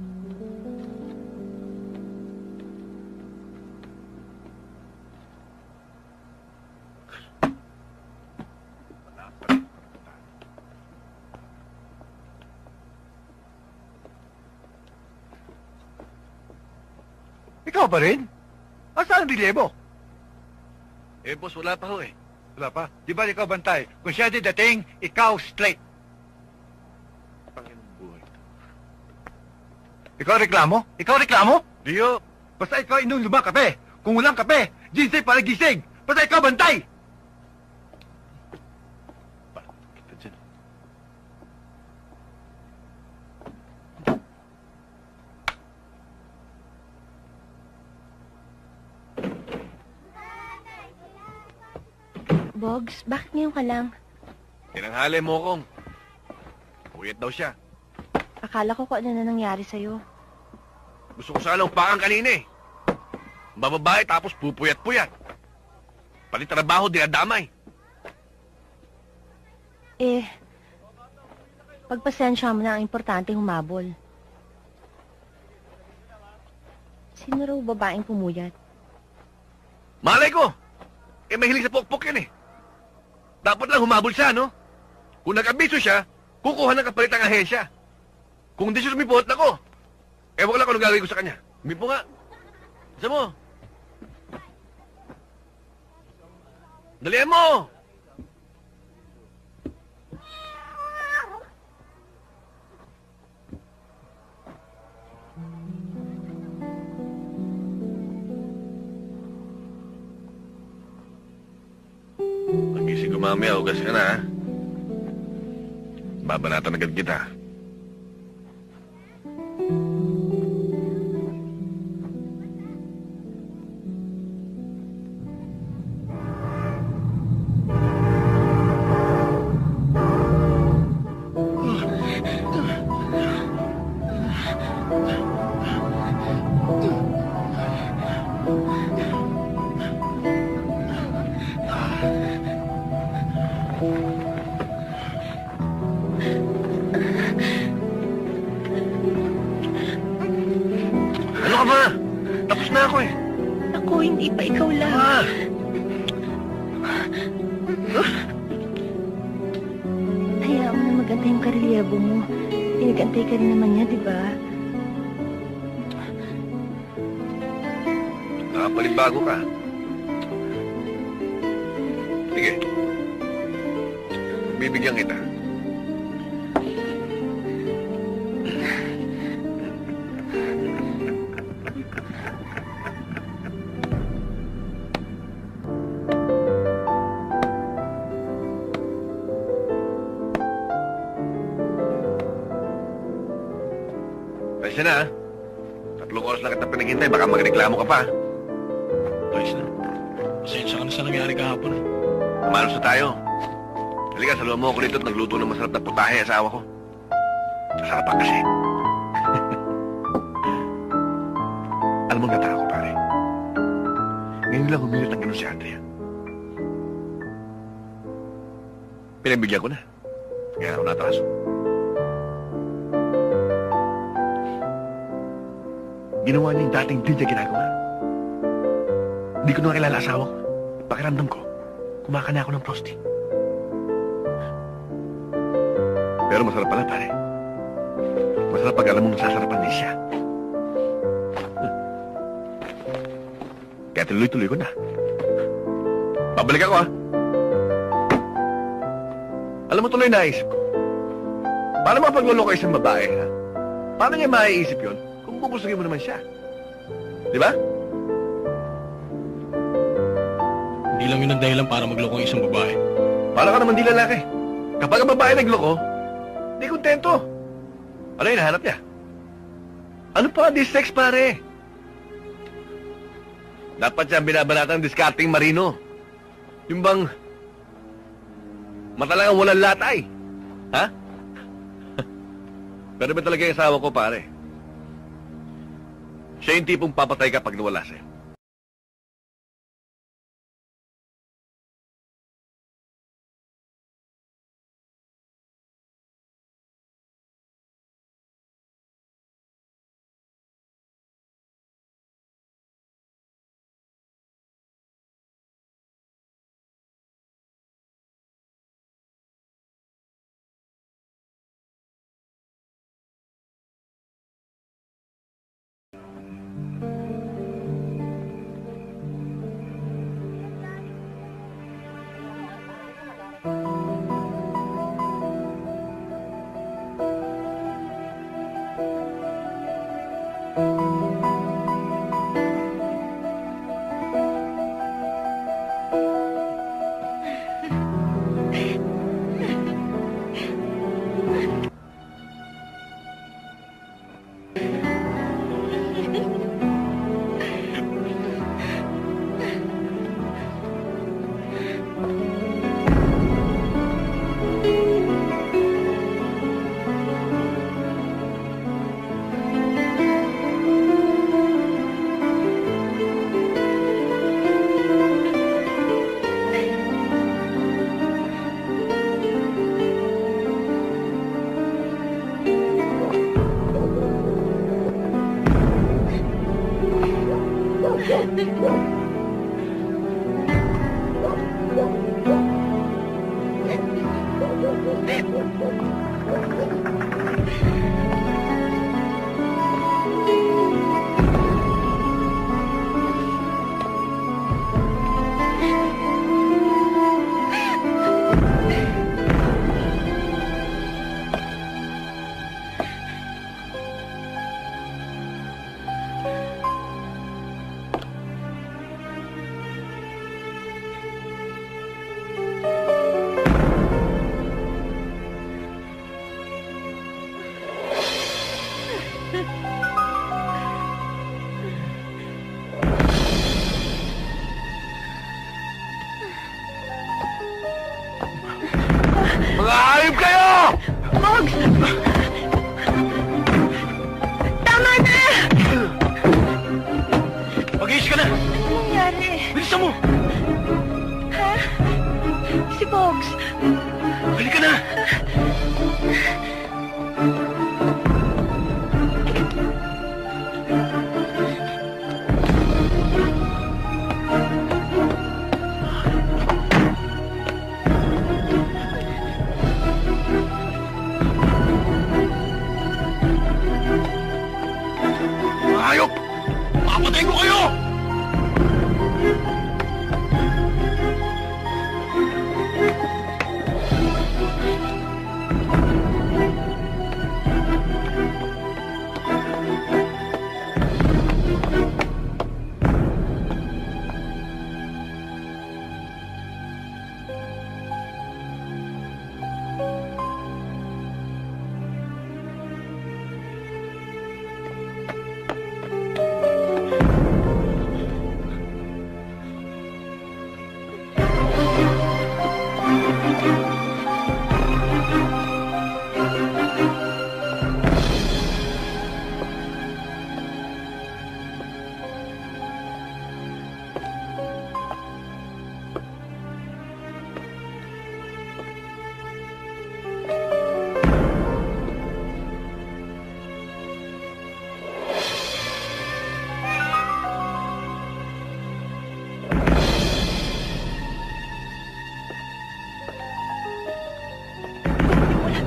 Ikaw pa rin? Asaan ang Dilebo? Eh, boss, wala pa ho, eh. Wala pa. Di ba ikaw bantay? Kung siya di dating, ikaw straight. Panginoon buhay. Ikaw reklamo? Ikaw reklamo? Dio! Basta ikaw inom lumang kape. Kung walang kape, ginseng para gising. Basta ikaw bantay! Kita dyan. Bogs, bakit ngayon ka lang? Tinanghali mo kong. Puyat daw siya. Akala ko kung ano na nangyari sa'yo. Gusto ko sana upakan kanina, eh. Bababae tapos pupuyat-puyat. Pati trabaho, dinadamay. Eh, pagpasensya mo na, ang importante humabol. Sino raw babaeng pumuyat? Malay ko! Eh, mahilig sa pokpok yan, eh. Dapat lang humabol siya, no? Kung nag-abiso siya, kukuha ng kapalit ang ahensya. Kung hindi siya sumipot, ako. Ewan ko lang kung anong gagawin ko sa kanya. Humipo nga. Isa mo. Dalihan mo! Magising ko mamaya, ugas ka na, ha? Babanatan agad kita. Ano ka ba? Tapos na ako, eh. Ako, hindi pa ikaw lang. Ah! Hayaan mo na magantay yung karelyebo mo. Pinagantay ka rin naman niya, di ba? Nakapalibago ka. Sige. Bibigyan kita. Pasensya na, ha? Tatlong oras lang kita pinaghintay, baka magreklamo ka pa. Ayos na. Pasensya ka na sa nangyari kahapon, eh. Malos na tayo. Halika, saluhan mo ako dito at nagluto ng masarap na putahe asawa ko. Sarapan kasi. Alam mo, nataka ko, pare. Ngayon lang humilit ang gano'n si Andrea. Pinagbigyan ko na. Kaya ako natraso. Ginawa niya yung dating di niya ginagawa. Hindi ko na kilala asawa ko. Pakiramdam ko, kumakana ako ng prosti. Pero masarap pala, pare. Masarap pag alam mong nasasarapan din siya. Kaya tuloy-tuloy ko na. Babalik ako, ha? Alam mo, tuloy naisip ko. Paano mapagluloko isang babae, ha? Paano niya maiisip yun kung bubusugin mo naman siya? Di ba? Hindi lang yun ang dahilan para magloko ang isang babae. Para ka naman di lalaki. Kapag ang babae nagloko, di kontento. Ano yung nahanap niya? Ano pa? Di sex, pare. Dapat siyang binabanatang discarding marino. Yung bang mata lang ang walang latay. Ha? Pero ba talaga yung asawa ko, pare? Siya yung tipong papatay ka pag nawala sa'yo. Mga ayop kayo! Pogs! Tama na! Mag-iis ka na! Ano nangyari? Bilisan mo! Ha? Si Pogs. Halika na!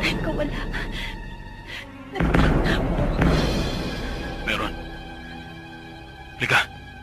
Kawala. Meron. Liga.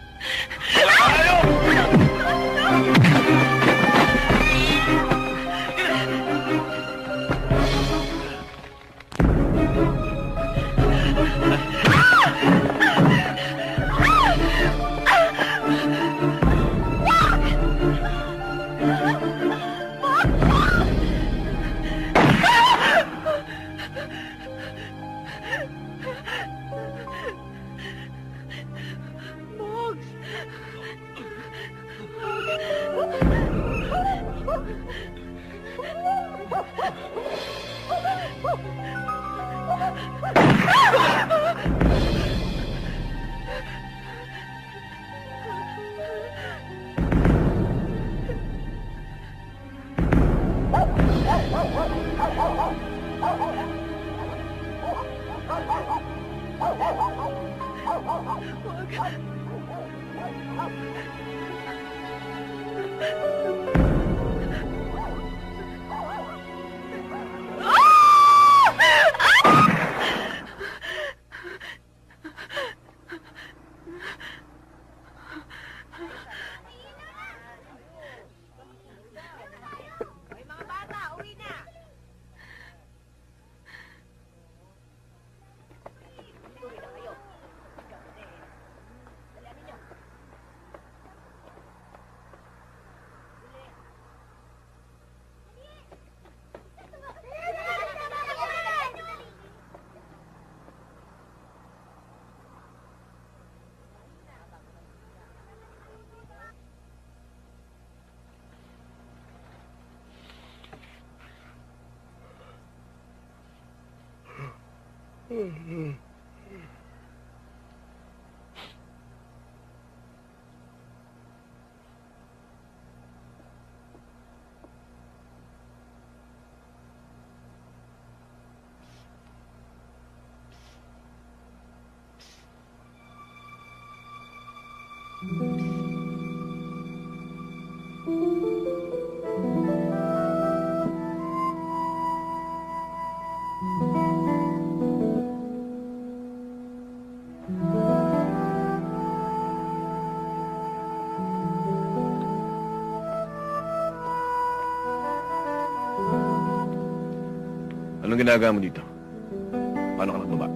Anong ginagawa mo dito? Paano ka nagbaba?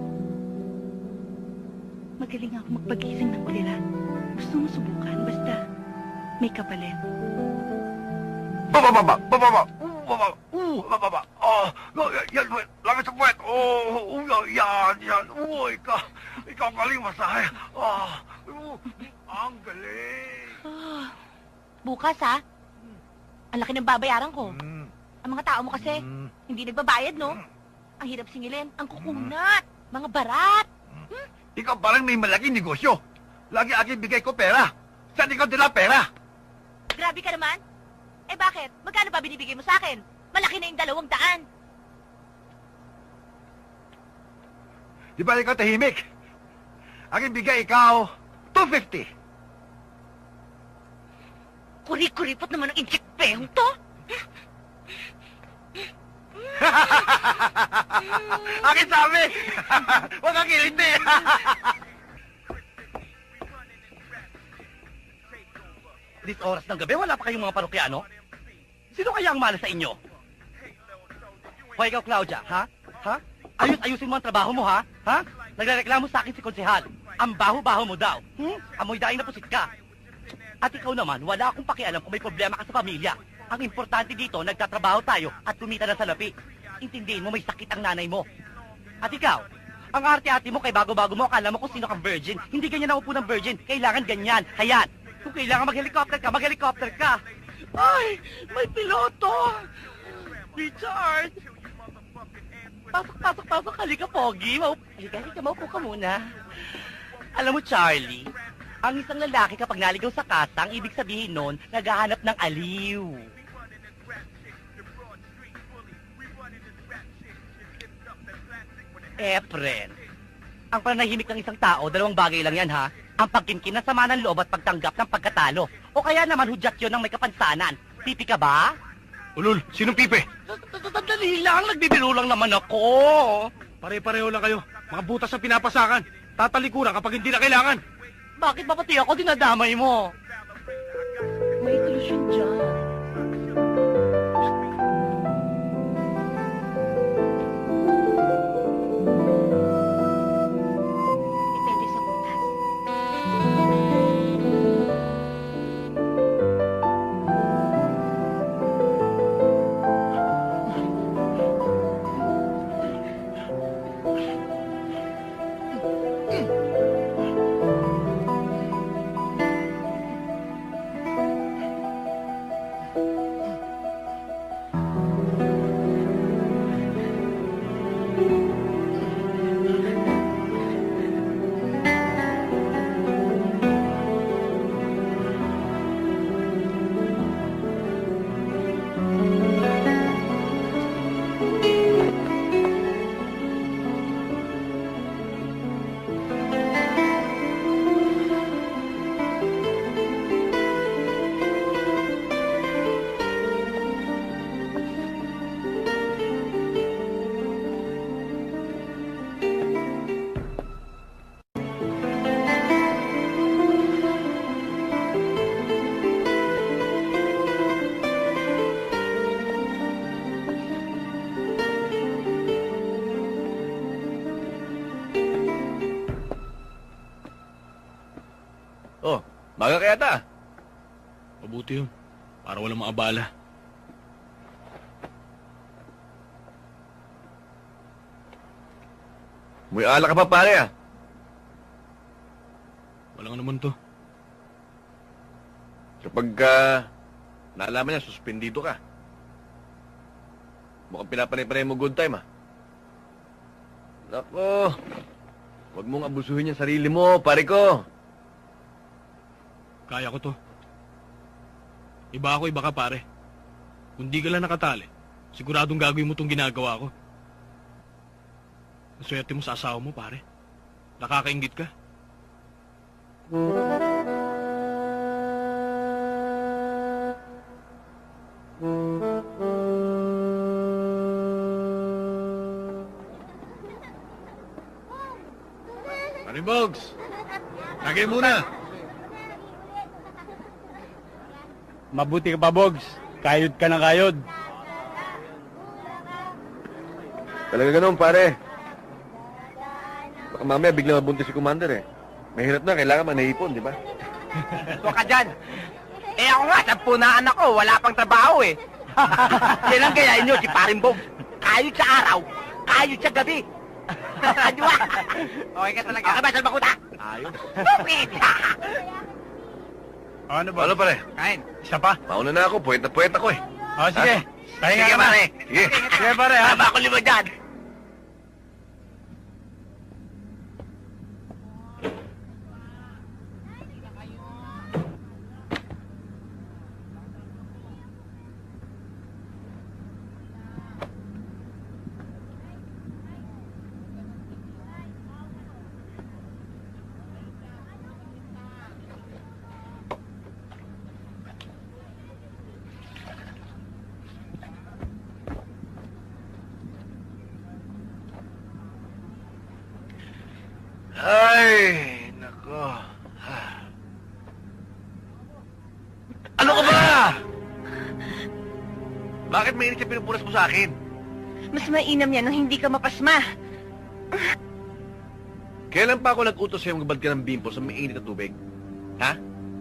Magaling ako magpagising ng ulila. Gusto mo subukan, basta may kapalit. Bababa! Bababa! Bababa! Uh, bababa! Oh, yan, langit sa puwet! Oh, yan, yan! Uy, ikaw, ikaw galing masahe! Oh, ang galing! Oh, bukas, ha? Ang laki ng babayaran ko. Mm. Ang mga tao mo kasi, Mm. hindi nagbabayad, no? Ang hirap singilin, ang kukunat, mga barat. Hmm? Ikaw parang may malaking negosyo. Lagi aking bigay ko pera. Saan ikaw dila pera? Grabe ka naman. Eh bakit? Magkano ba binibigay mo sa akin? Malaki na yung dalawang daan. Di ba ikaw tahimik? Aking bigay ikaw two fifty. Kuri-kuripot naman ang insikpehong to. Akin sabi! Huwag kang kilindi! This oras ng gabi, wala pa kayong mga parokyano? Sino kaya ang malas sa inyo? Hoy, ikaw, Claudia, ha? Ha? Ayos-ayusin mo ang trabaho mo, ha? Ha? Nagrereklamo sa akin si konsehal. Ang baho-baho mo daw. Hmm? Amoy daing na pusit ka. At ikaw naman, wala akong pakialam kung may problema ka sa pamilya. Ang importante dito, nagtatrabaho tayo at kumita ng salapi. Intindihin mo, may sakit ang nanay mo. At ikaw, ang arte-arte mo kay bago-bago mo, akala mo kung sino kang virgin. Hindi ganyan ang upo ng virgin. Kailangan ganyan. Hayat. Kung kailangan mag-helicopter ka, mag-helicopter ka. Ay, may piloto! Richard! Pasok, pasok, pasok. Halika, Pogi. Mau halika, halika, maupo ka muna. Alam mo, Charlie, ang isang lalaki kapag naligaw sa kasang, ibig sabihin nun, naghahanap ng aliw. Efren, ang pananahimik ng isang tao, dalawang bagay lang yan, ha? Ang pagkimkim ng sama ng loob at pagtanggap ng pagkatalo. O kaya naman hudyat yun ng may kapansanan. Pipi ka ba? Ulul, sinong pipe? Sandali lang, nagbibiro lang naman ako. Pare-pareho lang kayo. Mga butas na pinapasakan. Tatalikuran kapag hindi na kailangan. Bakit ba pati ako dinadamay mo? May solusyon dyan. Depende sa butas. Oh, maga kaya ta. Mabuti yun. Para walang maabala. May ala ka pa pare ah. Walang naman to. Kapag uh, naalaman niya, suspendido ka. Mukhang pinapanay-panay mo good time ah. Nako, huwag mong abusuhin yung sarili mo, pare ko. Kaya ko to. Iba ako, iba ka pare. Kung di ka lang nakatali, siguradong gagawin mo tong ginagawa ko. Ang swerte mo sa asawa mo, pare. Nakakaingit ka. Pare Bogs, lagay muna. Mabuti ka pa, Bogs. Kayod ka na kayod. Talaga ganun, pare. Baka mamaya biglang mabuntis si Commander eh. Mahirap na, kailangan manaipon, di ba? Huwag ka dyan. Eh ako nga, sampu na anak ko, wala pang trabaho eh. Yan ang gayahin nyo, si Paring Bogs. Kayod sa araw, kayod sa gabi. Di ba? Okay ka talaga. Okay ba, Salbakuta? Ayos. Stupid! Ano ba? Ano pare? Kain. Isa pa? Mauna na ako, puwet na puwet ako eh. O, sige. Pahinga Sige, ka na. pare. Sige. Sige, pare, ha? Tama ako lima dyan. Ay, nako. Ano ka ba? Bakit mainit siya pinupunas mo sa akin? Mas mainam yan nang hindi ka mapasma. Kailan pa ako nag-utos sa'yo magbad ka ng bimpo sa mainit na tubig? Ha?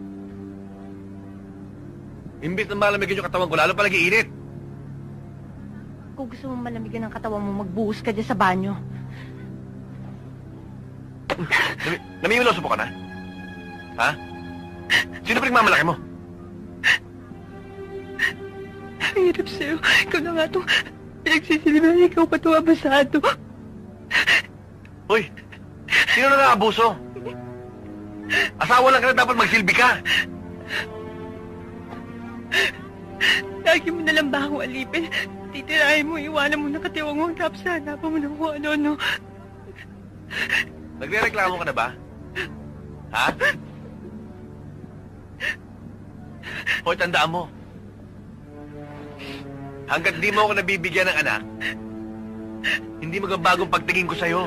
Imbis na malamigin yung katawan ko, lalo pa nag-iinit. Kung gusto mong malamigan ng katawan mo, magbuhos ka dyan sa banyo. Nami namimiloso po ka na? Ha? Sino pa nagmamalaki mo? Ang hirap sa'yo. Ikaw na nga itong pinagsisilbihan. Ikaw pa ito abasado. Uy, sino na naabuso? Asawa lang ka na dapat magsilbi ka. Lagi mo na lang ba akong alipin? Titirahin mo, iwanan mo na katiwang mo. Tapos hanapan mo ng kung ano-ano. Nagre-reklamo ka na ba? Ha? Hoy, tandaan mo. Hanggat di mo ako nabibigyan ng anak, hindi magabagong pagtingin ko sa'yo.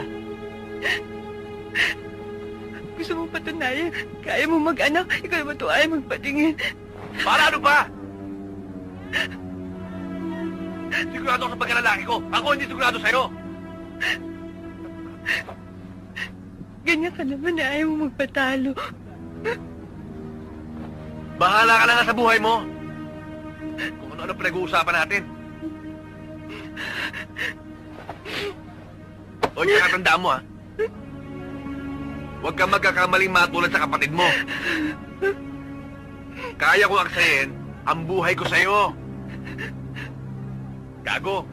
Gusto mo patunayan, kaya mo mag-anak, ikaw naman ito ay magpatingin. Para ano ba? Sigurado ako sa pagkalalaki ko. Ako hindi sigurado sa'yo. Ganyan ka naman na ayaw mo magpatalo. Bahala ka na nga sa buhay mo. Kung ano-ano pinag-uusapan natin. O, kakatandaan mo, ha? Huwag kang magkakamaling matulad sa kapatid mo. Kaya kong aksayin ang buhay ko sa'yo. Gago.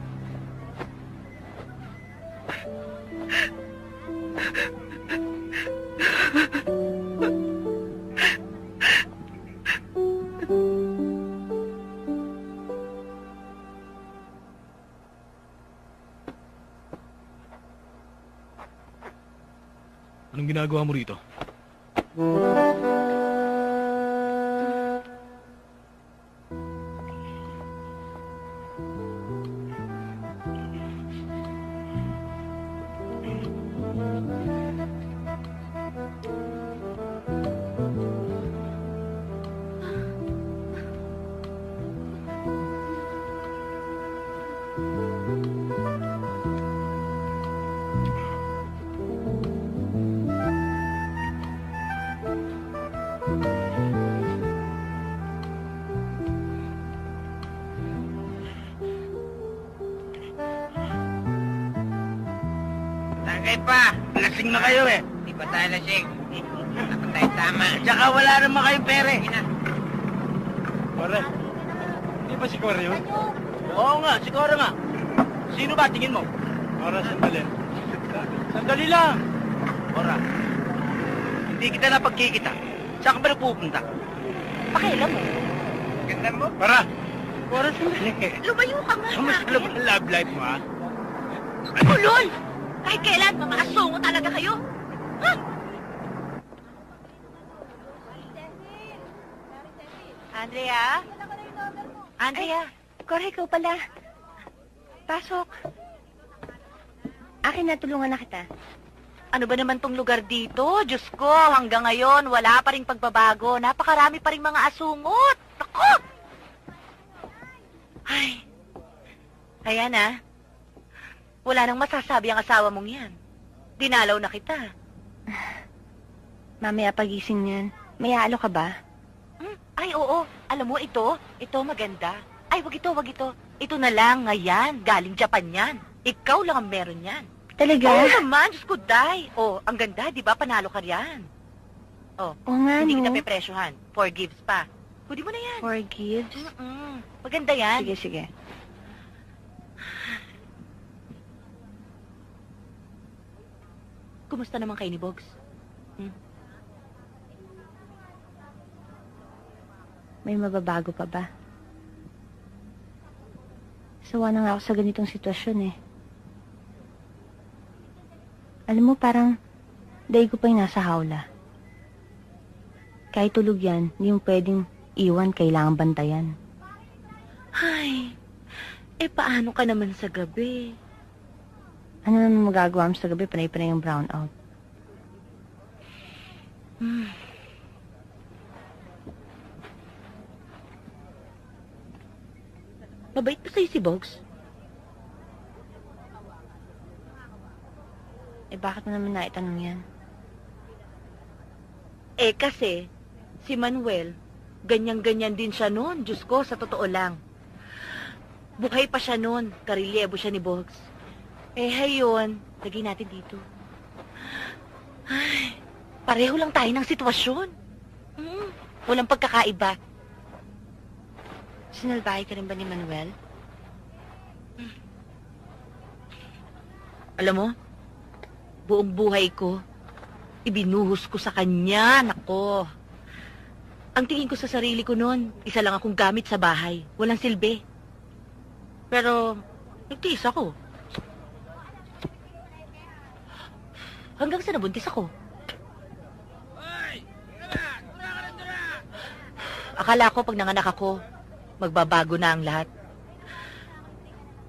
Anong ginagawa mo rito? Tagay pa! Lasing na kayo eh! Di pa tayo lasing. Dapat tayo tama. Tsaka wala naman kayong pere! Kore, di ba si Kore yun? Oo nga, si Cora nga. Sino ba tingin mo? Kore, sandali. Sandali lang! Cora, hindi kita na pagkikita. Saan ka ba nagpupunta? Pakialam mo. Ganda mo. Para! Cora, sandali. Lumayo ka nga. Kamusta sa lang akin. ang love life mo, ha? Ulol! Kahit kailan, mga asungo talaga kayo. Ha? Andrea? Andrea? Kore, ikaw pala. Pasok. Akin na, tulungan na kita. Ano ba naman tong lugar dito? Diyos ko, hanggang ngayon, wala pa ring pagbabago. Napakarami pa ring mga asungot. Naku! Ay. Ayan ah. Wala nang masasabi ang asawa mong yan. Dinalaw na kita. Mamaya pagising niyan. May aalo ka ba? Hmm? Ay, oo. Alam mo, ito, ito maganda. Ay, wag ito, wag ito. Ito na lang, ngayan. Galing Japan yan. Ikaw lang ang meron yan. Talaga? Oo naman, Diyos ko, day. Oh, ang ganda, di ba? Panalo ka riyan. Oh, Oo nga, hindi no? kita pepresyohan. Forgives pa. Pwede mo na yan. Forgives? Mm-mm. Maganda yan. Sige, sige. Kumusta naman kayo ni Bogs? Hmm? May mababago pa ba? Sawa na nga ako sa ganitong sitwasyon eh. Alam mo, parang daig ko pa yung nasa hawla. Kahit tulog yan, hindi mo pwedeng iwan, kailangan bantayan. Ay, eh paano ka naman sa gabi? Ano naman magagawa mo sa gabi, panay-panay yung brownout? Hmm. Mabait pa sa'yo si Bogs? Eh, bakit mo naman naitanong yan? Eh kasi, si Manuel, ganyan-ganyan din siya noon. Diyos ko, sa totoo lang. Buhay pa siya noon, karelyebo siya ni Bogs. Eh, hayon, lagay natin dito. Ay, pareho lang tayo ng sitwasyon. Hmm, walang pagkakaiba. Sinalbahay ka rin ba ni Manuel? Hmm. Alam mo, buong buhay ko, ibinuhos ko sa kanya, nako. Ang tingin ko sa sarili ko noon, isa lang akong gamit sa bahay. Walang silbi. Pero, nagtiis ako. Hanggang sa nabuntis ako. Akala ko pag nanganak ako, magbabago na ang lahat.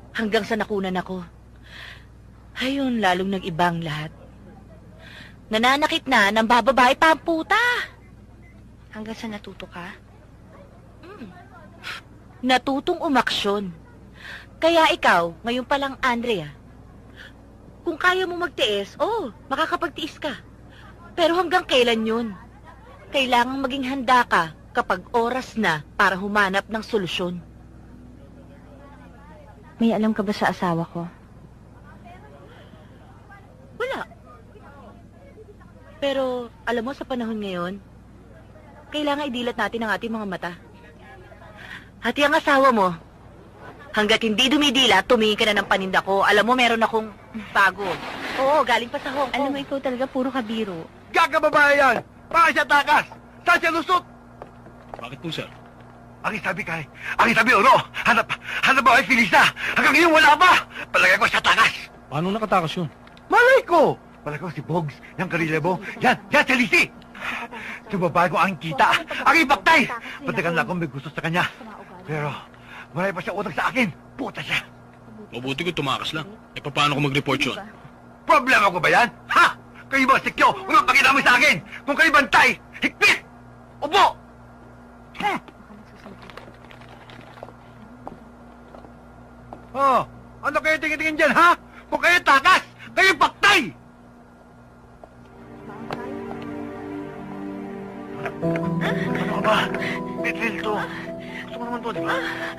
Hanggang sa nakunan ako. Ayun, lalong nag-ibang lahat. Nananakit na ng bababae pa ang puta. Hanggang sa natuto ka? Mm. Natutong umaksyon. Kaya ikaw, ngayon pa lang, Andrea, kung kaya mo magtiis, oh, makakapagtiis ka. Pero hanggang kailan yun? Kailangang maging handa ka kapag oras na para humanap ng solusyon. May alam ka ba sa asawa ko? Wala. Pero, alam mo, sa panahon ngayon, kailangan idilat natin ang ating mga mata. At yung asawa mo, hanggat hindi dumidila, tumingin ka na ng paninda ko. Alam mo, meron akong bago. Oo, galing pa sa Hong Kong. Alam mo, ikaw talaga puro kabiro. Gagababae yan! Bakit siya takas? Saan siya lusot? Bakit po, sir? Ang sabi kay, ang sabi, Oro, hanap, hanap ba kay Felisa? Hanggang ngayon wala pa! Palagay ko siya takas! Paano nakatakas yun? Malay ko! Palagay ko si Bogs, yung karilebo. Yan, yan, si Lisi! Sumabahay ko ang kita, ang ibaktay! Patagal na akong may gusto sa kanya. Pero, marami pa siya utang sa akin. Puta siya. Mabuti ko tumakas lang. E paano ko mag-report yun? Problema ko ba yan? Ha? Kayo ba, Sikyo? Unang pakita mo sa akin! Kung kayo bantay, higpit! Upo! Hmm. Oh, ano kayo tingin-tingin dyan, ha? Kung kayo takas, kayo baktay! Ano ka ba? Betril to. Gusto mo naman to, di ba?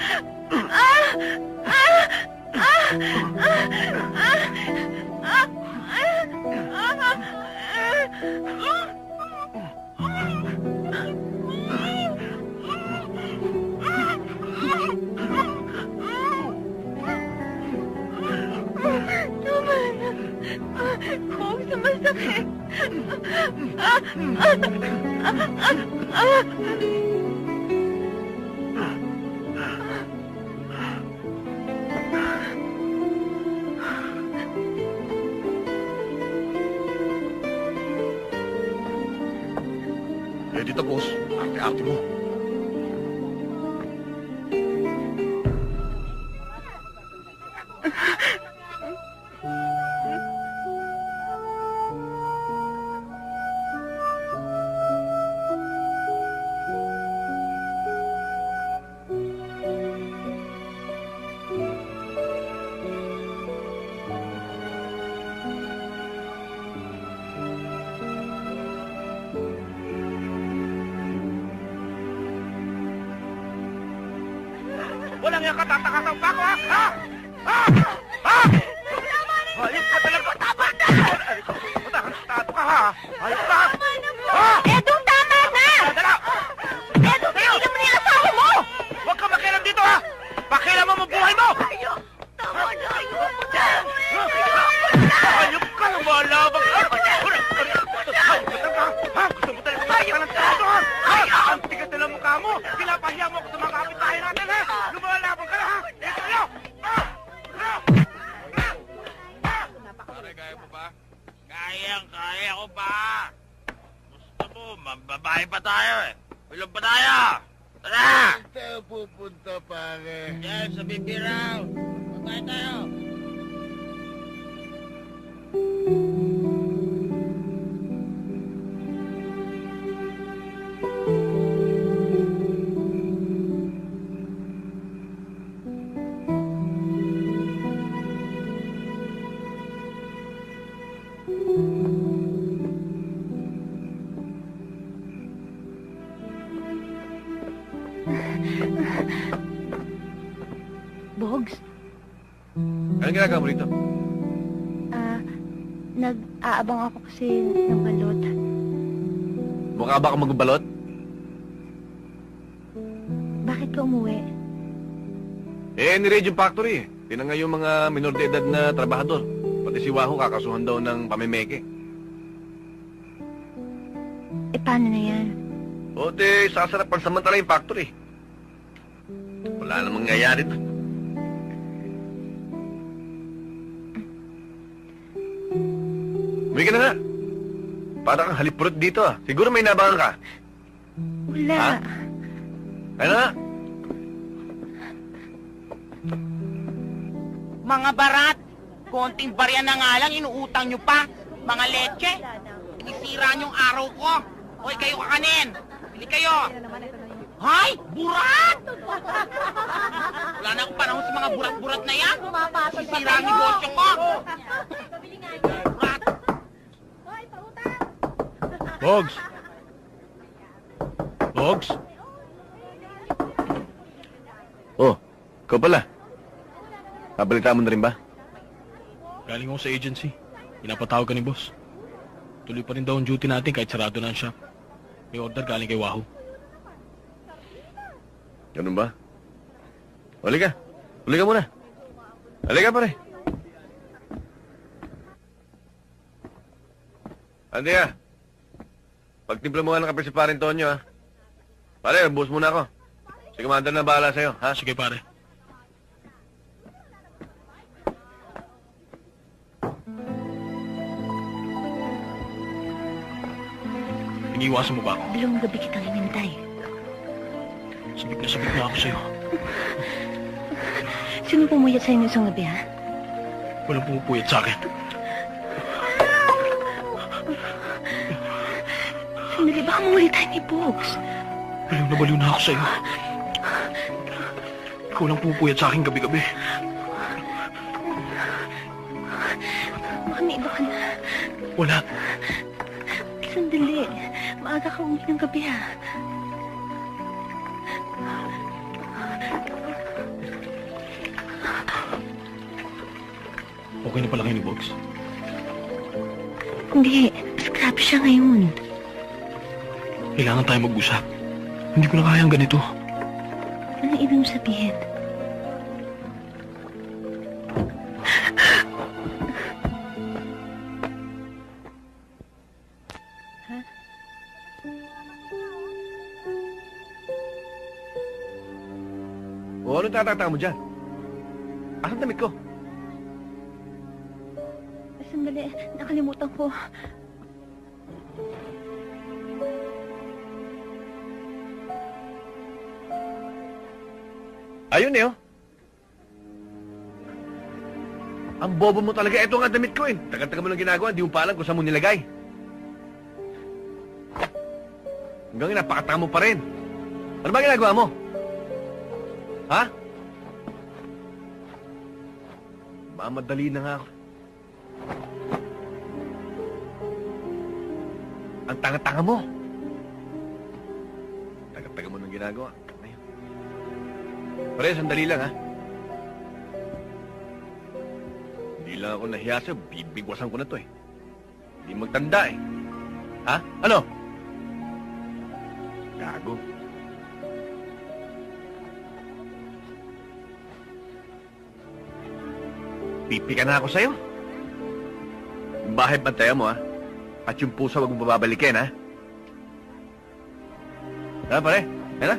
Kung sumasakit. Ah! Ah! Ah! Ah! Eh, dito, boss. Arte-arte mo. Walang yung katatakasang pa ko, ha? Ha? Ha? Ha? Ayos ka talaga, tama na! Tato ka, ha? Ayos ka! Ha? Edong, tama na! Dala! Edong, tingnan mo na yung asawa mo! Huwag ka makialam dito, ha? Pakialam mo ang buhay mo! Ayok! Tama na! Ayok mo na! Ayok ka! Malabang ka! Ayok ka! Ha? Gusto mo talaga makita ng tato, ha? Ha? Ang tigas na lang mukha mo! Pinapahiya mo ako sa mga kapitahe natin, ha? Lumalabang ka na, ha? Ito yun! Pare, kaya mo ba? Kayang, kaya ko pa! Gusto mo, mababae pa tayo eh! Ilan pa tayo? Tara! Saan tayo pupunta, pare? Diyan, sa bibiraw! Babae tayo! Bogs, Anong ginagawa mo rito? ah, nag-aabang ako kasi ng balot. Mukha ba kang magbalot? Bakit ka umuwi? Eh, ni yung factory eh. Tinangay yung mga minor de edad na trabahador. Pati si Wahoo kakasuhan daw ng pamimeke. Eh, paano na yan? O, de, sasarap pansamantala yung factory. Wala namang nangyayari doon. Uwi ka na nga. Para kang halipurot dito ah. Siguro may nabangan ka. Wala. Ha? Kaya na nga. Mga barat, konting barya na nga lang, inuutang nyo pa. Mga leche, inisira nyong araw ko. Hoy, kayo kakanin. Bili kayo. Hay, burat! Wala na akong panahon sa mga burat-burat na yan. Sisira ang negosyo ko. Burat! Bogs! Bogs? Oh, ikaw pala. Nabalita mo na rin ba? Galing ako sa agency. Pinapatawag ka ni boss. Tuloy pa rin daw ang duty natin kahit sarado na ang shop. May order galing kay Wahoo. Ganun ba? Uli ka. Uli ka muna. Uli ka pare. Andrea, pagtimpla mo nga ng kape si Parin Tonyo, ha? Pare, bus muna ako. Si Commander na bahala sa'yo, ha? Sige, pare. Iniiwasan mo ba ako? Dalawang gabi kitang inintay. Sabik na sabik na ako sa'yo. Sino pumuyat sa inyo isang gabi, ha? Walang pumupuyat sa akin. Sandali, baka mawali tayo ni Bogs. Baliw na baliw na ako sa'yo. Ikaw lang pumupuyat sa akin gabi-gabi. Baka may iba ka na. Wala. Sandali, maaga ka uwi ng gabi, ha? Okay na pala kayo ni Bogs? Hindi, scrappy siya ngayon. Kailangan tayo mag-usap. Hindi ko na kayang ganito. Ano ibig mo sabihin? Ha? O, anong tatataka mo dyan? Asan damit ko? Sandali, nakalimutan ko. Ayun eh, oh. Ang bobo mo talaga. Ito nga damit ko eh. Tagal-tagal mo lang ginagawa. Hindi mo pa alam kung saan mo nilagay. Hanggang ngayon, napakatanga mo pa rin. Ano ba ginagawa mo? Ha? Mamadali na nga ako. Ang tanga-tanga mo. Tagal-tagal mo nang ginagawa. Ayun. Pare, sandali lang, ha? Hindi lang ako nahiya sa'yo. Bibigwasan ko na to, eh. Hindi magtanda, eh. Ha? Ano? Gago. Pipi ka na ako sa'yo. Yung bahay bantayan mo, ha? At yung puso, wag mo babalikin, ha? Ha, pare? Yan na?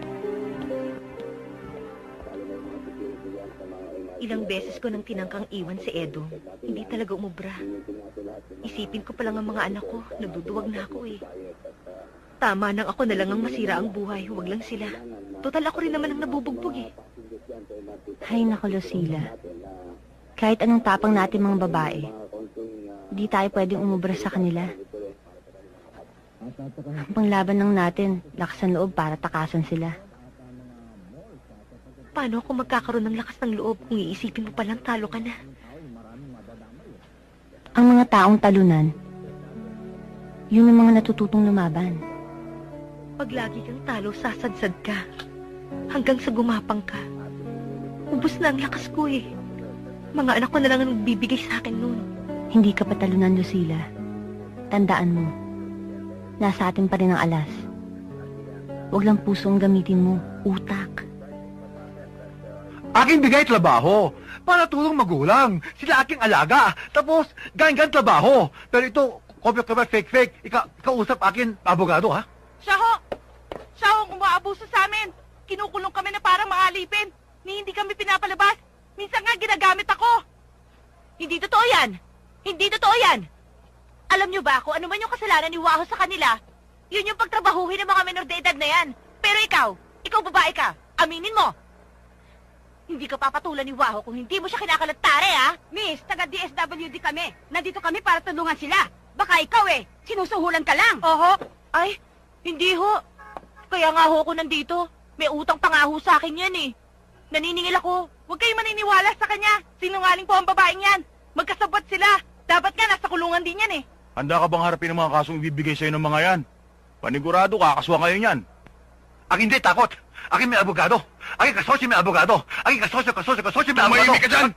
Ilang beses ko nang tinangkang iwan si Edo. Hindi talaga umubra. Isipin ko pa lang ang mga anak ko. Nagduduwag na ako, eh. Tama nang ako na lang ang masira ang buhay. Huwag lang sila. Total ako rin naman ang nabubugbog, eh. Hay nako, Lucila. Kahit anong tapang natin mga babae, di tayo pwedeng umubra sa kanila. Ang panglaban lang natin, lakas ng loob para takasan sila. Paano ako magkakaroon ng lakas ng loob kung iisipin mo palang talo ka na? Ang mga taong talunan, yun ang mga natututong lumaban. Pag lagi kang talo, sasadsad ka. Hanggang sa gumapang ka. Ubus na ang lakas ko, eh. Mga anak ko na lang ang nagbibigay sa akin noon. Hindi ka patalunan, Lucila. Tandaan mo, nasa atin pa rin ang alas. Huwag lang puso ang gamitin mo, utak. Aking bigay trabaho. Para tulong magulang. Sila aking alaga. Tapos, gan-gan trabaho. Pero ito, kopya-kopya, fake-fake. Ika, ikausap akin, abogado, ha? Siya ho! Siya ho, umaabuso sa amin. Kinukulong kami na para maalipin. Ni hindi kami pinapalabas. Minsan nga ginagamit ako. Hindi totoo yan! Hindi totoo yan! Alam niyo ba kung ano man yung kasalanan ni Wahoo sa kanila, yun yung pagtrabahuhin ng mga menor de edad na yan. Pero ikaw, ikaw babae ka, aminin mo. Hindi ka papatulan ni Waho kung hindi mo siya kinakalatare, ha? Miss, taga D S W D kami. Nandito kami para tulungan sila. Baka ikaw eh, sinusuhulan ka lang. Oho. Ay, hindi ho. Kaya nga ho ako nandito. May utang pa nga ho sa akin yan eh. Naniningil ako. Huwag kayong maniniwala sa kanya. Sinungaling po ang babaeng yan. Magkasabot sila. Dapat nga nasa kulungan din yan eh. Handa ka bang harapin ang mga kasong ibibigay sa'yo ng mga yan? Panigurado, kakaswa kayo niyan. Ang hindi takot. Aking may abogado. Aking kasosyo may abogado. Aking kasosyo, kasosyo, kasosyo may abogado. Tumahimik ka dyan!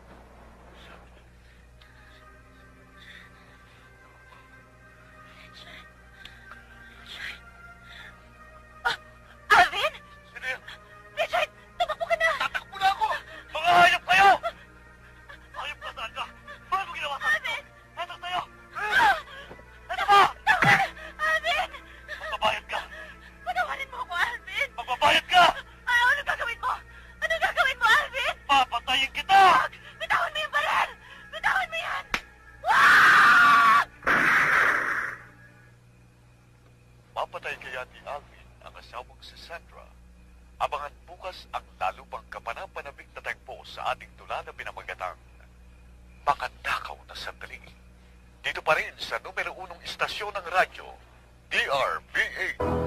Alvin? Richard, tumakbo ka na! Tatakbo na ako! Mga hayop kayo! Hayop ka saan ka? Bakit mo ginawa sa akin? Eto tayo! Eto ba? Alvin! Magbabayad ka! Patawarin mo ako, Alvin! Magbabayad ka! Ay, ano gagawin mo? Ano gagawin mo, Alvin? Papatayin kita! Bitawan mo yung baril! Bitawan mo yan! Mapatay kaya ni Alvin ang asawang si Sandra. Abangan bukas ang lalo pang kapanapanabik na tagpo sa ating tula na pinamagatang Makandakaw na Sandali. Dito pa rin sa numero unong istasyon ng radyo, D R V A.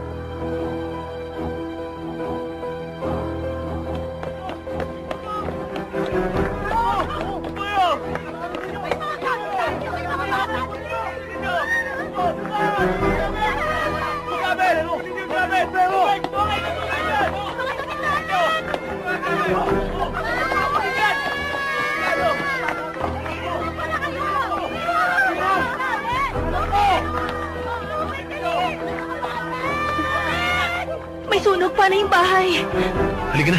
May sunog pa na yung bahay. Halika na.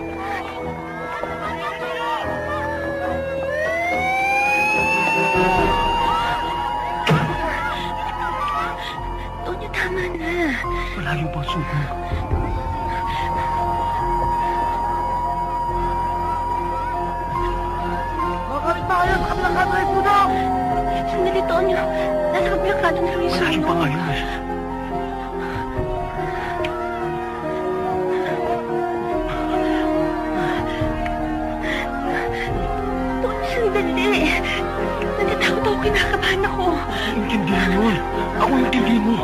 Tonyo, tama na. Malayo pa ang sunog. Makalit pa kayo sa kabilang kanto yung sunog! Sandali, Tonyo. Nasa kabilang kanto na yung Malayo pa sunog. nga yun. Tonyo, sandali. Natatakot ako, kinakabahan ako. Intindihin mo. Ako intindihin mo.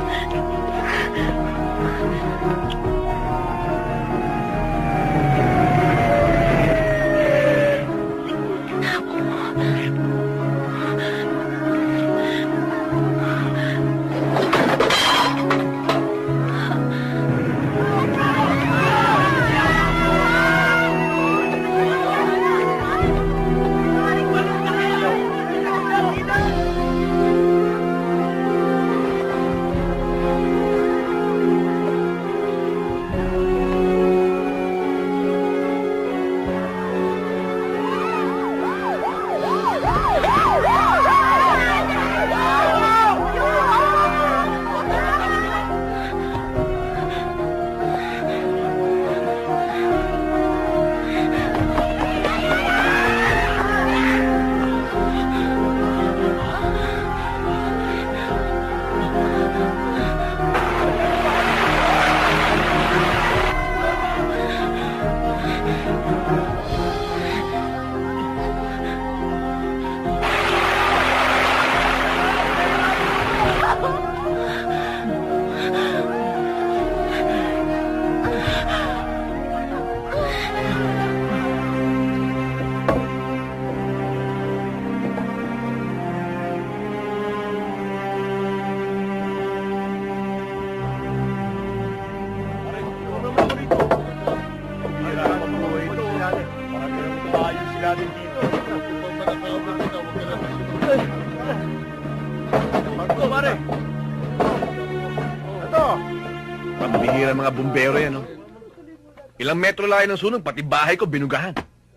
Pambihira mga bumbero yan, no? Ilang metro lang ng sunog, pati bahay ko binugahan.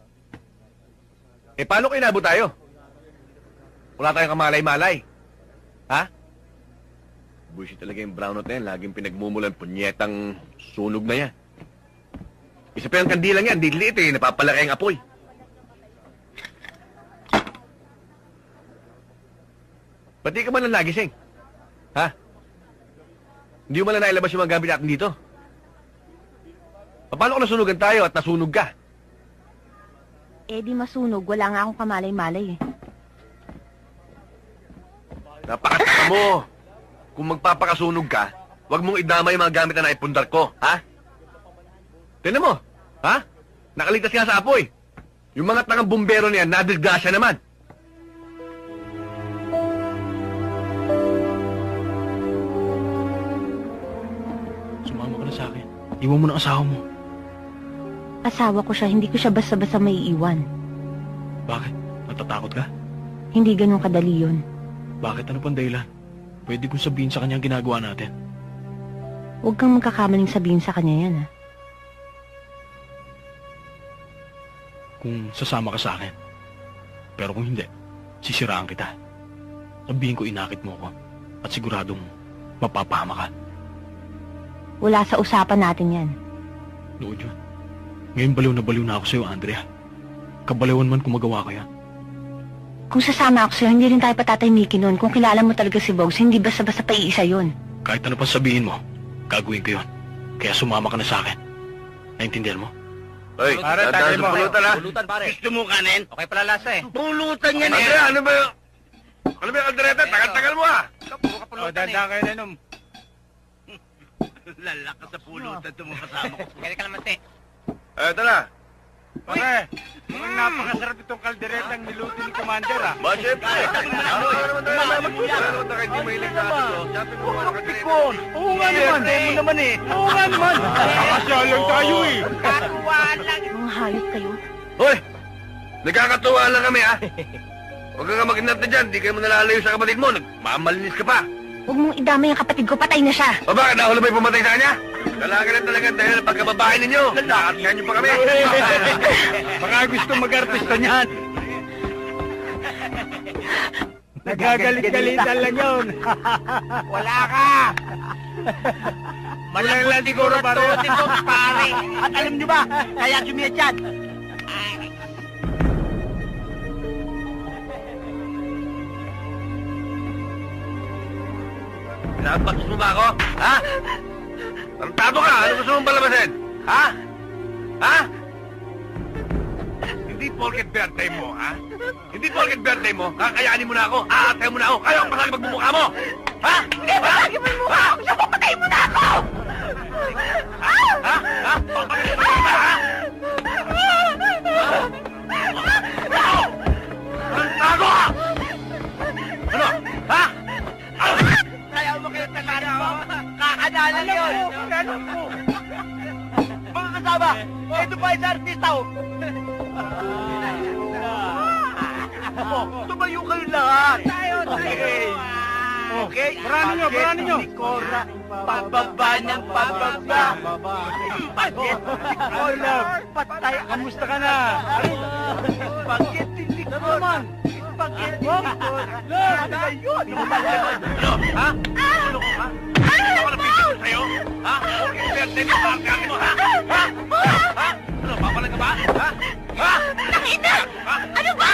Eh, paano kayo inabot tayo? Wala tayong kamalay-malay. Ha? Bullshit talaga yung brownout na yan. Laging pinagmumulan, punyetang sunog na yan. Isa pa yung kandilang yan, diliit eh, napapalaki ang apoy. Pati ka man lang nagising. Ha? Hindi mo man lang nailabas yung mga gamit natin dito. Paano kung nasunugan tayo at nasunog ka? Eh di masunog, wala nga akong kamalay-malay eh. Napakataka mo! Kung magpapakasunog ka, huwag mong idamay yung mga gamit na naipundar ko, ha? Tignan mo, ha? Nakaligtas nga sa apoy. Yung mga tangang bumbero niyan, nadisgrasya naman. Sumama ka na sa akin. Iwan mo na asawa mo. Asawa ko siya, hindi ko siya basta-basta may iwan. Bakit? Natatakot ka? Hindi ganun kadali yun. Bakit? Ano pang dahilan? Pwede kong sabihin sa kanya ang ginagawa natin. Huwag kang magkakamaling sabihin sa kanya yan, ha? Kung sasama ka sa akin. Pero kung hindi, sisiraan kita. Sabihin ko inakit mo ko. At siguradong mapapahama ka. Wala sa usapan natin yan. Nood yun. Ngayon baliw na baliw na ako sa'yo, Andrea. Kabaliwan man kung magawa ko yan. Kung sasama ako sa'yo, hindi rin tayo patatahimikin nun. Kung kilala mo talaga si Bogs, hindi basta-basta paiisa yun. Kahit ano pa sabihin mo, gagawin ko yun. Kaya sumama ka na sa akin. Naintindihan mo? Hoy, Pare, dadaan tagay sa mo. pulutan, ha? Pulutan, pare. Gusto mo kanin? Okay pala lasa eh. Pulutan yan eh. Andrea, ano ba yung... Ano ba yung kaldereta? Tagal-tagal mo, ha? Puro ka O, pulutan eh. dandaan kayo na inom. Lalakas sa pulutan ito mo kasama ko. Kaya ka naman, te. Eh, ito na. Pare, mukhang napakasarap itong kalderetang niluto ni Commander ah. Ba, syempre. Ano naman tayo naman magpusa? Ano naman tayo hindi mahilig sa aso? Siyempre mo ka nakakalita. Oo nga naman. mo naman eh. Oo nga naman. Nakasyalang tayo eh. Katuwaan lang. Mga hayop kayo. Hoy! Nagkakatuwa lang kami, ha? Huwag ka nga mag-inat na dyan. Di kayo mo nalalayo sa kapatid mo. Nagmamalinis ka pa. Huwag mong idamay ang kapatid ko, patay na siya. O bakit? Ako na ba'y pumatay sa kanya? Dalaga na talaga dahil pagkababae ninyo. Nakatyan niyo pa kami. Baka gusto mag-artista niyan. Nagagalit-galitan lang yun. Wala ka! Malambot siguro to, ito, pare. At alam niyo ba, kaya sumiyat yan. Napakos mo ba ako? Ha? Tarantado ka! Ano gusto mong palabasin? Ha? Ha? Hindi porket birthday mo, ha? Hindi porket birthday mo, kakayanin mo na ako, aatay mo na ako, kayo ang pasakit magmumukha mo! Ha? Hindi, pasagin mo yung mukha ako siya, papatay mo na ako! Ha? Ha? Ha? Papatay mo na ako, ha? Tarantado ka! Ano? Ha? Kaya mo kayo tagarin mo. Kakadalan yun. Ganun po. Mga kasama, ito pa isa artista oh. Oh, tumayo kayo lahat. Tayo, tayo. Okay. Paranin nyo, paranin nyo. Si Cora, pababa ng pababa. Bakit si Cora, patay. Kamusta ka na? Bakit si Cora? Bakit si Cora? Ayun. Ano? Ha? Ano ko, ha? Ano ko napipigil sa'yo? Ha? Porket birthday mo, kakayanin mo, ha? Ha? Ha? Ano? Papalag ka ba? Ha? Ha? Nakita! Ha? Ano ba?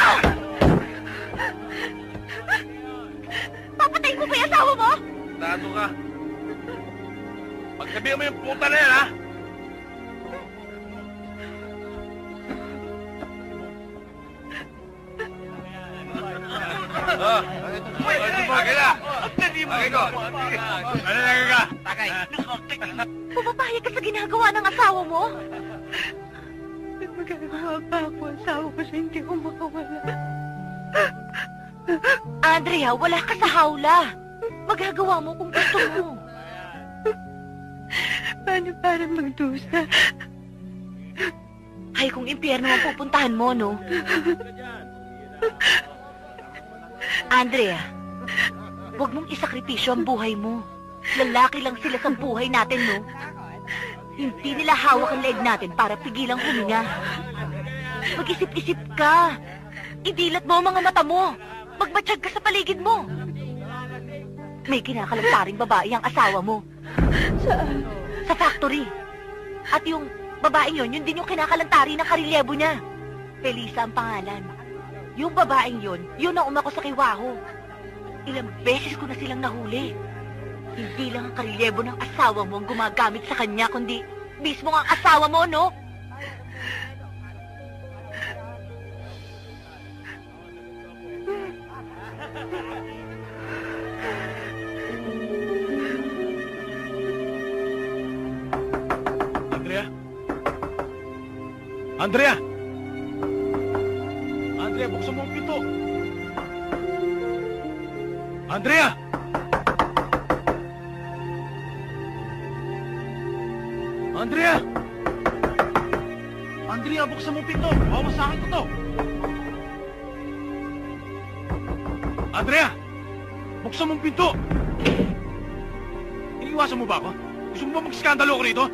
Papatay mo ba yung asawa mo? Tado ka. Pagsabihin mo yung puta na yan, ha? Oh, bagay na. Bagay ko. Ano lang ka? Tagay. Pumapayag ka sa ginagawa ng asawa mo? Magagawa pa ako asawa ko siya, hindi ko makawala. Andrea, wala ka sa hawla. Magagawa mo kung gusto mo. Paano para magdusa? Ay, kung impyerno ang pupuntahan mo, no? Andrea, huwag mong isakripisyo ang buhay mo. Lalaki lang sila sa buhay natin, no? Hindi nila hawak ang leg natin para pigilang huminga. Mag-isip-isip ka. Idilat mo ang mga mata mo. Magmatsyag ka sa paligid mo. May kinakalantaring babae ang asawa mo. Saan? Sa factory. At yung babaeng yun, yun din yung kinakalantari ng karelyebo niya. Felisa ang pangalan. Yung babaeng yun, yun ang umako sa kiwaho. Ilang beses ko na silang nahuli. Hindi lang ang karelyebo ng asawa mo ang gumagamit sa kanya, kundi mismo ang asawa mo, no? Andrea? Andrea! Andrea, buksan mo ang pinto! Andrea! Andrea! Andrea, buksan mo ang pinto! Bawa sa akin ko to! Andrea! Buksan mo ang pinto! Iniiwasan mo ba ako? Gusto mo ba mag-skandalo ako rito?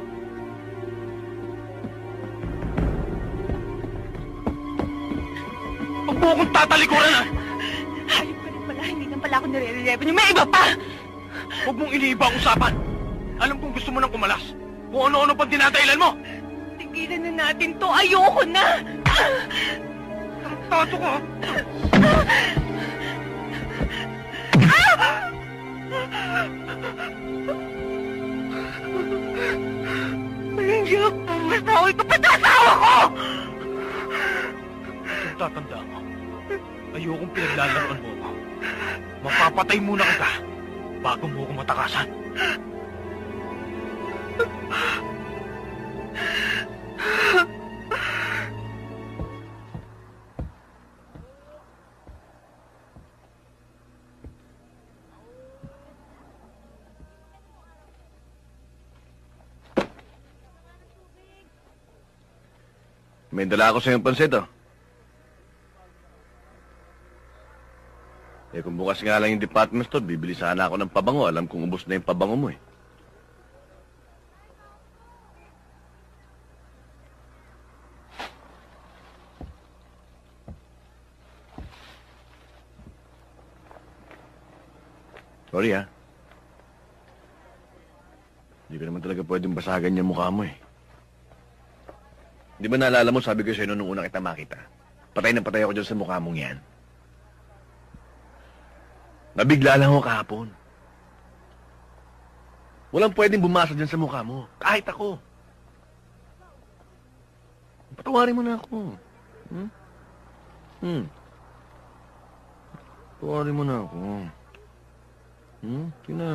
Huwag mo akong tatalikuran, ha? Hayop ka rin pala, hindi lang pala ako nire-relevan yung may iba pa! Huwag mong iniiba ang usapan. Alam kong gusto mo nang kumalas. Kung ano-ano pang dinadailan mo. Tigilan na natin to, ayoko na! Tato ka! Hindi ako pumasawi ko pa sa asawa ko! Kung tatandaan mo, ayokong pinaglalaroan mo ako. Mapapatay muna kita bago mo ako matakasan. May dala ako sa iyong pansit, oh. Eh, kung bukas nga lang yung department store, bibili sana ako ng pabango. Alam kong ubos na yung pabango mo, eh. Sorry, ha. Hindi ko naman talaga pwedeng basagan yung mukha mo, eh. Di ba naalala mo, sabi ko sa'yo nung unang kita makita? Patay na patay ako dyan sa mukha mong yan. Nabigla lang ako kahapon. Walang pwedeng bumasa dyan sa mukha mo. Kahit ako. Patawarin mo na ako. Hmm? Hmm. Patawarin mo na ako. Hmm? Tina.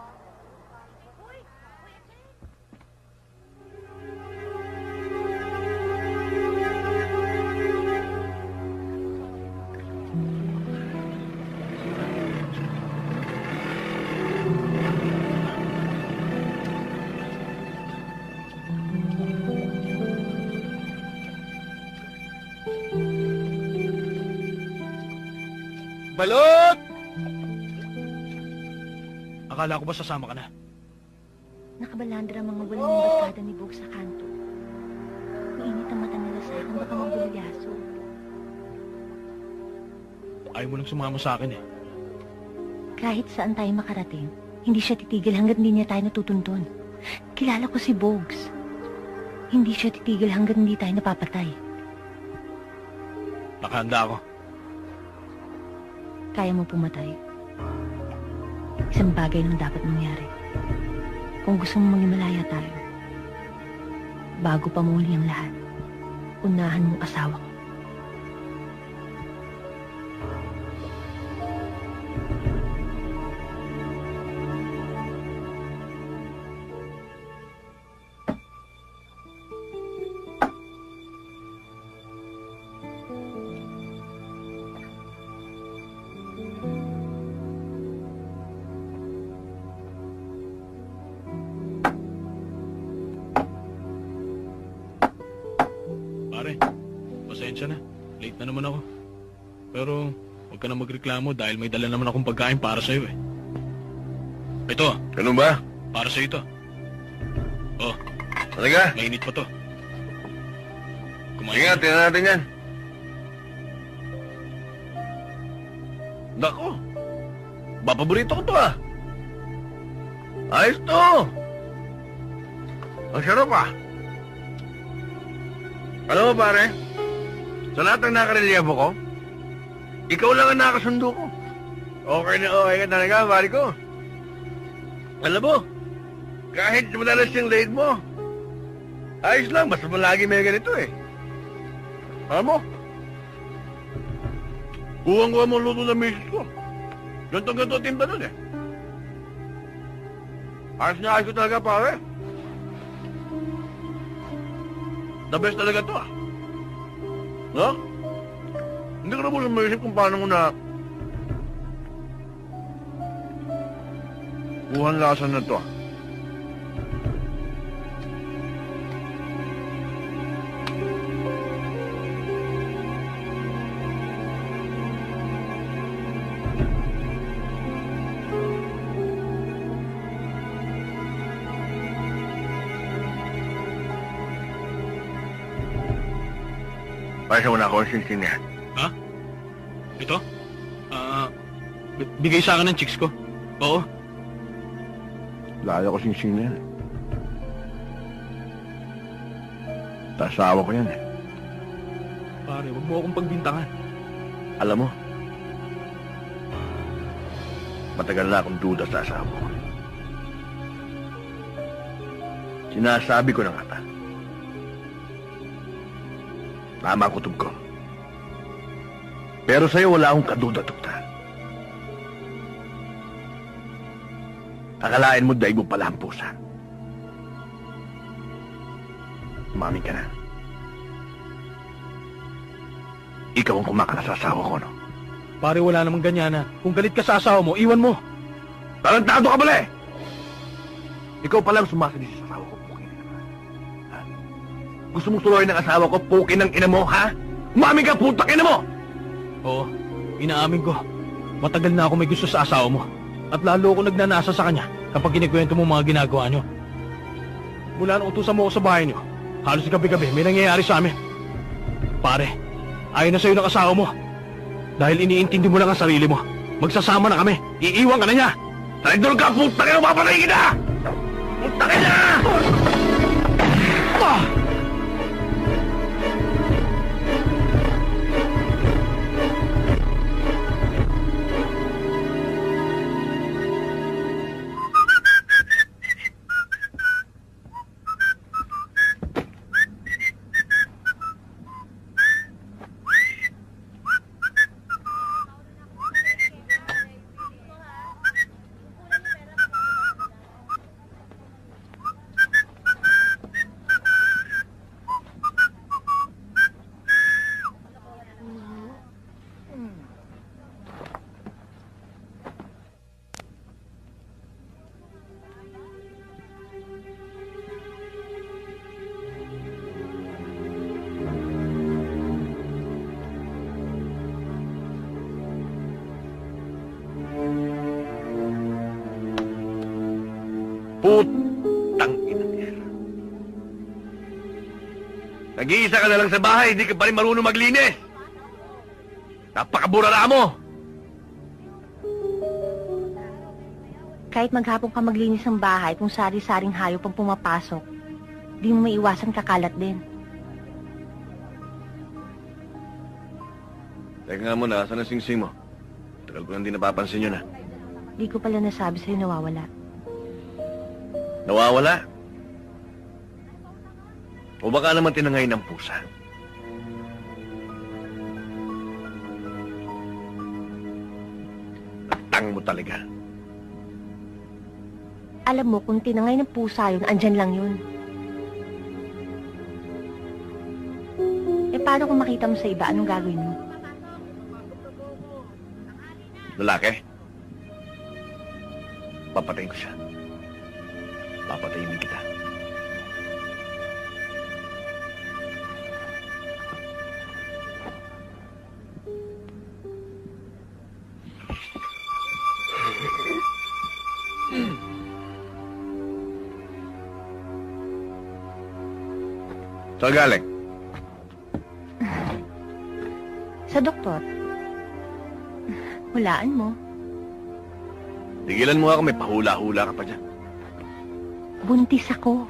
Balot! Akala ko ba sasama ka na? Nakabalandra ang mga walang barkada ni Bog sa kanto. Mainit ang mata nila sa akin, baka mabulyaso. Ayaw mo nang sumama sa akin, eh. Kahit saan tayo makarating, hindi siya titigil hanggat hindi niya tayo natutuntun. Kilala ko si Bogs. Hindi siya titigil hanggat hindi tayo napapatay. Nakahanda ako. Kaya mo pumatay. Isang bagay lang dapat mangyari. Kung gusto mong maghimalaya tayo, bago pa muli ang lahat, unahan mong asawa ko. Pasensya na. Late na naman ako. Pero huwag ka na magreklamo dahil may dala naman akong pagkain para sa'yo, eh. Ito. Ganun ba? Para sa'yo ito. Oh. Talaga? Mainit pa to. Kumain. Sige nga, tingnan natin yan. Nako. Ba, paborito ko to, ah. Ayos to. Ang sarap, ah. Alam mo, pare, sa lahat ng nakarelyebo ko, ikaw lang ang nakasundo ko. Okay na okay ka talaga, pare ko. Alam mo, kahit madalas yung late mo, ayos lang, basta malagi may ganito, eh. Alam mo, kuwang-kuwa mo luto na misis ko. Ganto-ganto timba nun eh. Ayos na ayos ko talaga, pare. The best talaga to ah. No? Hindi ko na po lumisip kung paano mo na buhan lasan na to ah. Pasa mo na ako ang sinsing niya. Ha? Ito? Ah, b- bigay sa akin ng chicks ko. Oo. Lalo ko sinsing niya. Tasawa ko yan eh. Pare, wag mo akong pagbintangan. Alam mo, matagal na akong duda sa asawa ko. Sinasabi ko na nga ta. Tama ang kutob ko. Pero sa'yo wala akong kaduda-duda. Akalain mo daig mo pala ang pusa. Umamin ka na. Ikaw ang kumakalas sa asawa ko, no? Pare, wala namang ganyan na. Kung galit ka sa asawa mo, iwan mo. Talantado ka pala eh! Ikaw palang sumasali sa asawa ko. Gusto mong tuloy ng asawa ko, pukin ng ina mo, ha? Umamin ka, putak ina mo! Oo, inaamin ko. Matagal na ako may gusto sa asawa mo. At lalo ako nagnanasa sa kanya kapag kinikwento mo mga ginagawa nyo. Mula nang utusan mo ako sa bahay nyo, halos gabi-gabi may nangyayari sa amin. Pare, ayaw na sa'yo ng asawa mo. Dahil iniintindi mo lang ang sarili mo. Magsasama na kami. Iiwan ka na niya. Traidor ka, putak ina mo, papatay kita! Putak ina! Ah! Putang ina niya. Nag-iisa ka na lang sa bahay, hindi ka pa rin marunong maglinis. Napakaburara mo. Kahit maghapon ka maglinis ng bahay kung sari-saring hayop ang pumapasok, di mo maiwasan kakalat din. Teka nga muna, saan ang singsing mo? Tagal ko nang di napapansin yun, ha? Di ko pala nasabi sa'yo nawawala. Nawawala? O baka naman tinangay ng pusa? Tang mo talaga. Alam mo, kung tinangay ng pusa yun, andyan lang yun. Eh, paano kung makita mo sa iba, anong gagawin mo? Lalaki? Papatayin ko siya. Papatayin din kita. Saan galing? Sa doktor. Hulaan mo. Tigilan mo ako, may pahula-hula ka pa dyan. Buntis ako.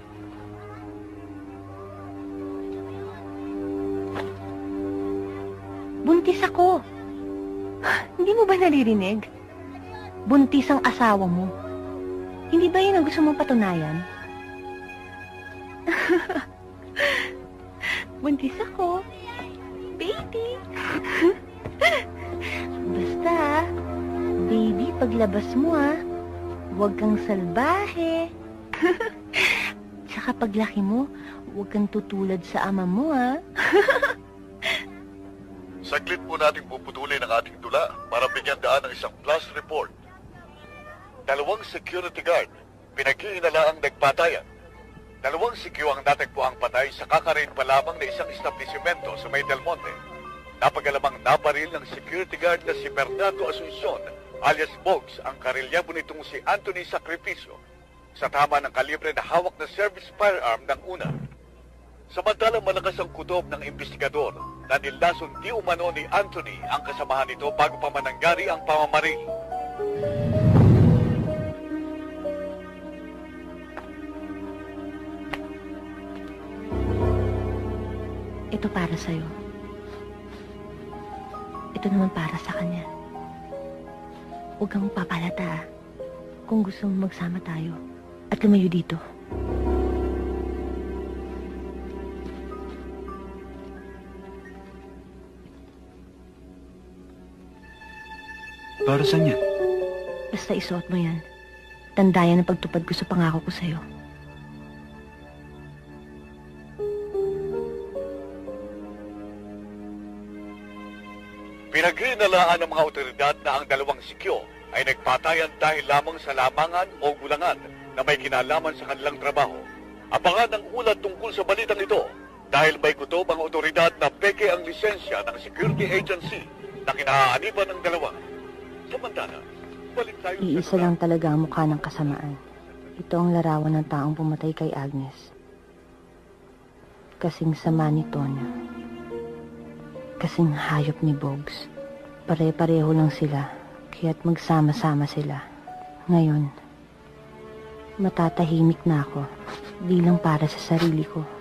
Buntis ako. Hindi mo ba naririnig? Buntis ang asawa mo. Hindi ba yun ang gusto mong patunayan? Buntis ako. Baby. Basta, baby. paglabas mo ah. Huwag kang salbahe. Tsaka paglaki mo, huwag kang tutulad sa ama mo ah. Saglit po natin puputulin ang ating dula para bigyan daan ng isang flash report. Dalawang security guard, pinaghihinalaang nagpatayan. Dalawang sikyo ang natagpuang patay sa kakarin pa lamang na isang establishmento sa May Del Monte. Napagalamang nabaril ng security guard na si Bernardo Asuncion alias Bogs ang karilyabo nitong si Anthony Sacrificio sa tama ng kalibre na hawak na service firearm ng una. Samantalang malakas ang kutob ng investigador na nilason di umano ni Anthony ang kasamahan nito bago pa mananggari ang pamamaril. Ito para sa'yo. Ito naman para sa kanya. Huwag kang papalata kung gusto mong magsama tayo at lumayo dito. Para saan yan? Basta isuot mo yan. Tandayan ang pagtupad ko sa pangako ko sa'yo. Pinaghinalaan ng mga otoridad na ang dalawang sikyo ay nagpatayan dahil lamang sa lamangan o gulangan na may kinalaman sa kanilang trabaho. Abangan ang ulat tungkol sa balitang ito dahil may kutob ang otoridad na peke ang lisensya ng security agency na kinahaaniban ng dalawa. Samantala, balik tayo sa... Iisa lang talaga ang mukha ng kasamaan. Ito ang larawan ng taong pumatay kay Agnes. Kasing sama ni Tonyo. Kasing hayop ni Bogs. Pare-pareho lang sila, kaya't magsama-sama sila. Ngayon, matatahimik na ako, di lang para sa sarili ko,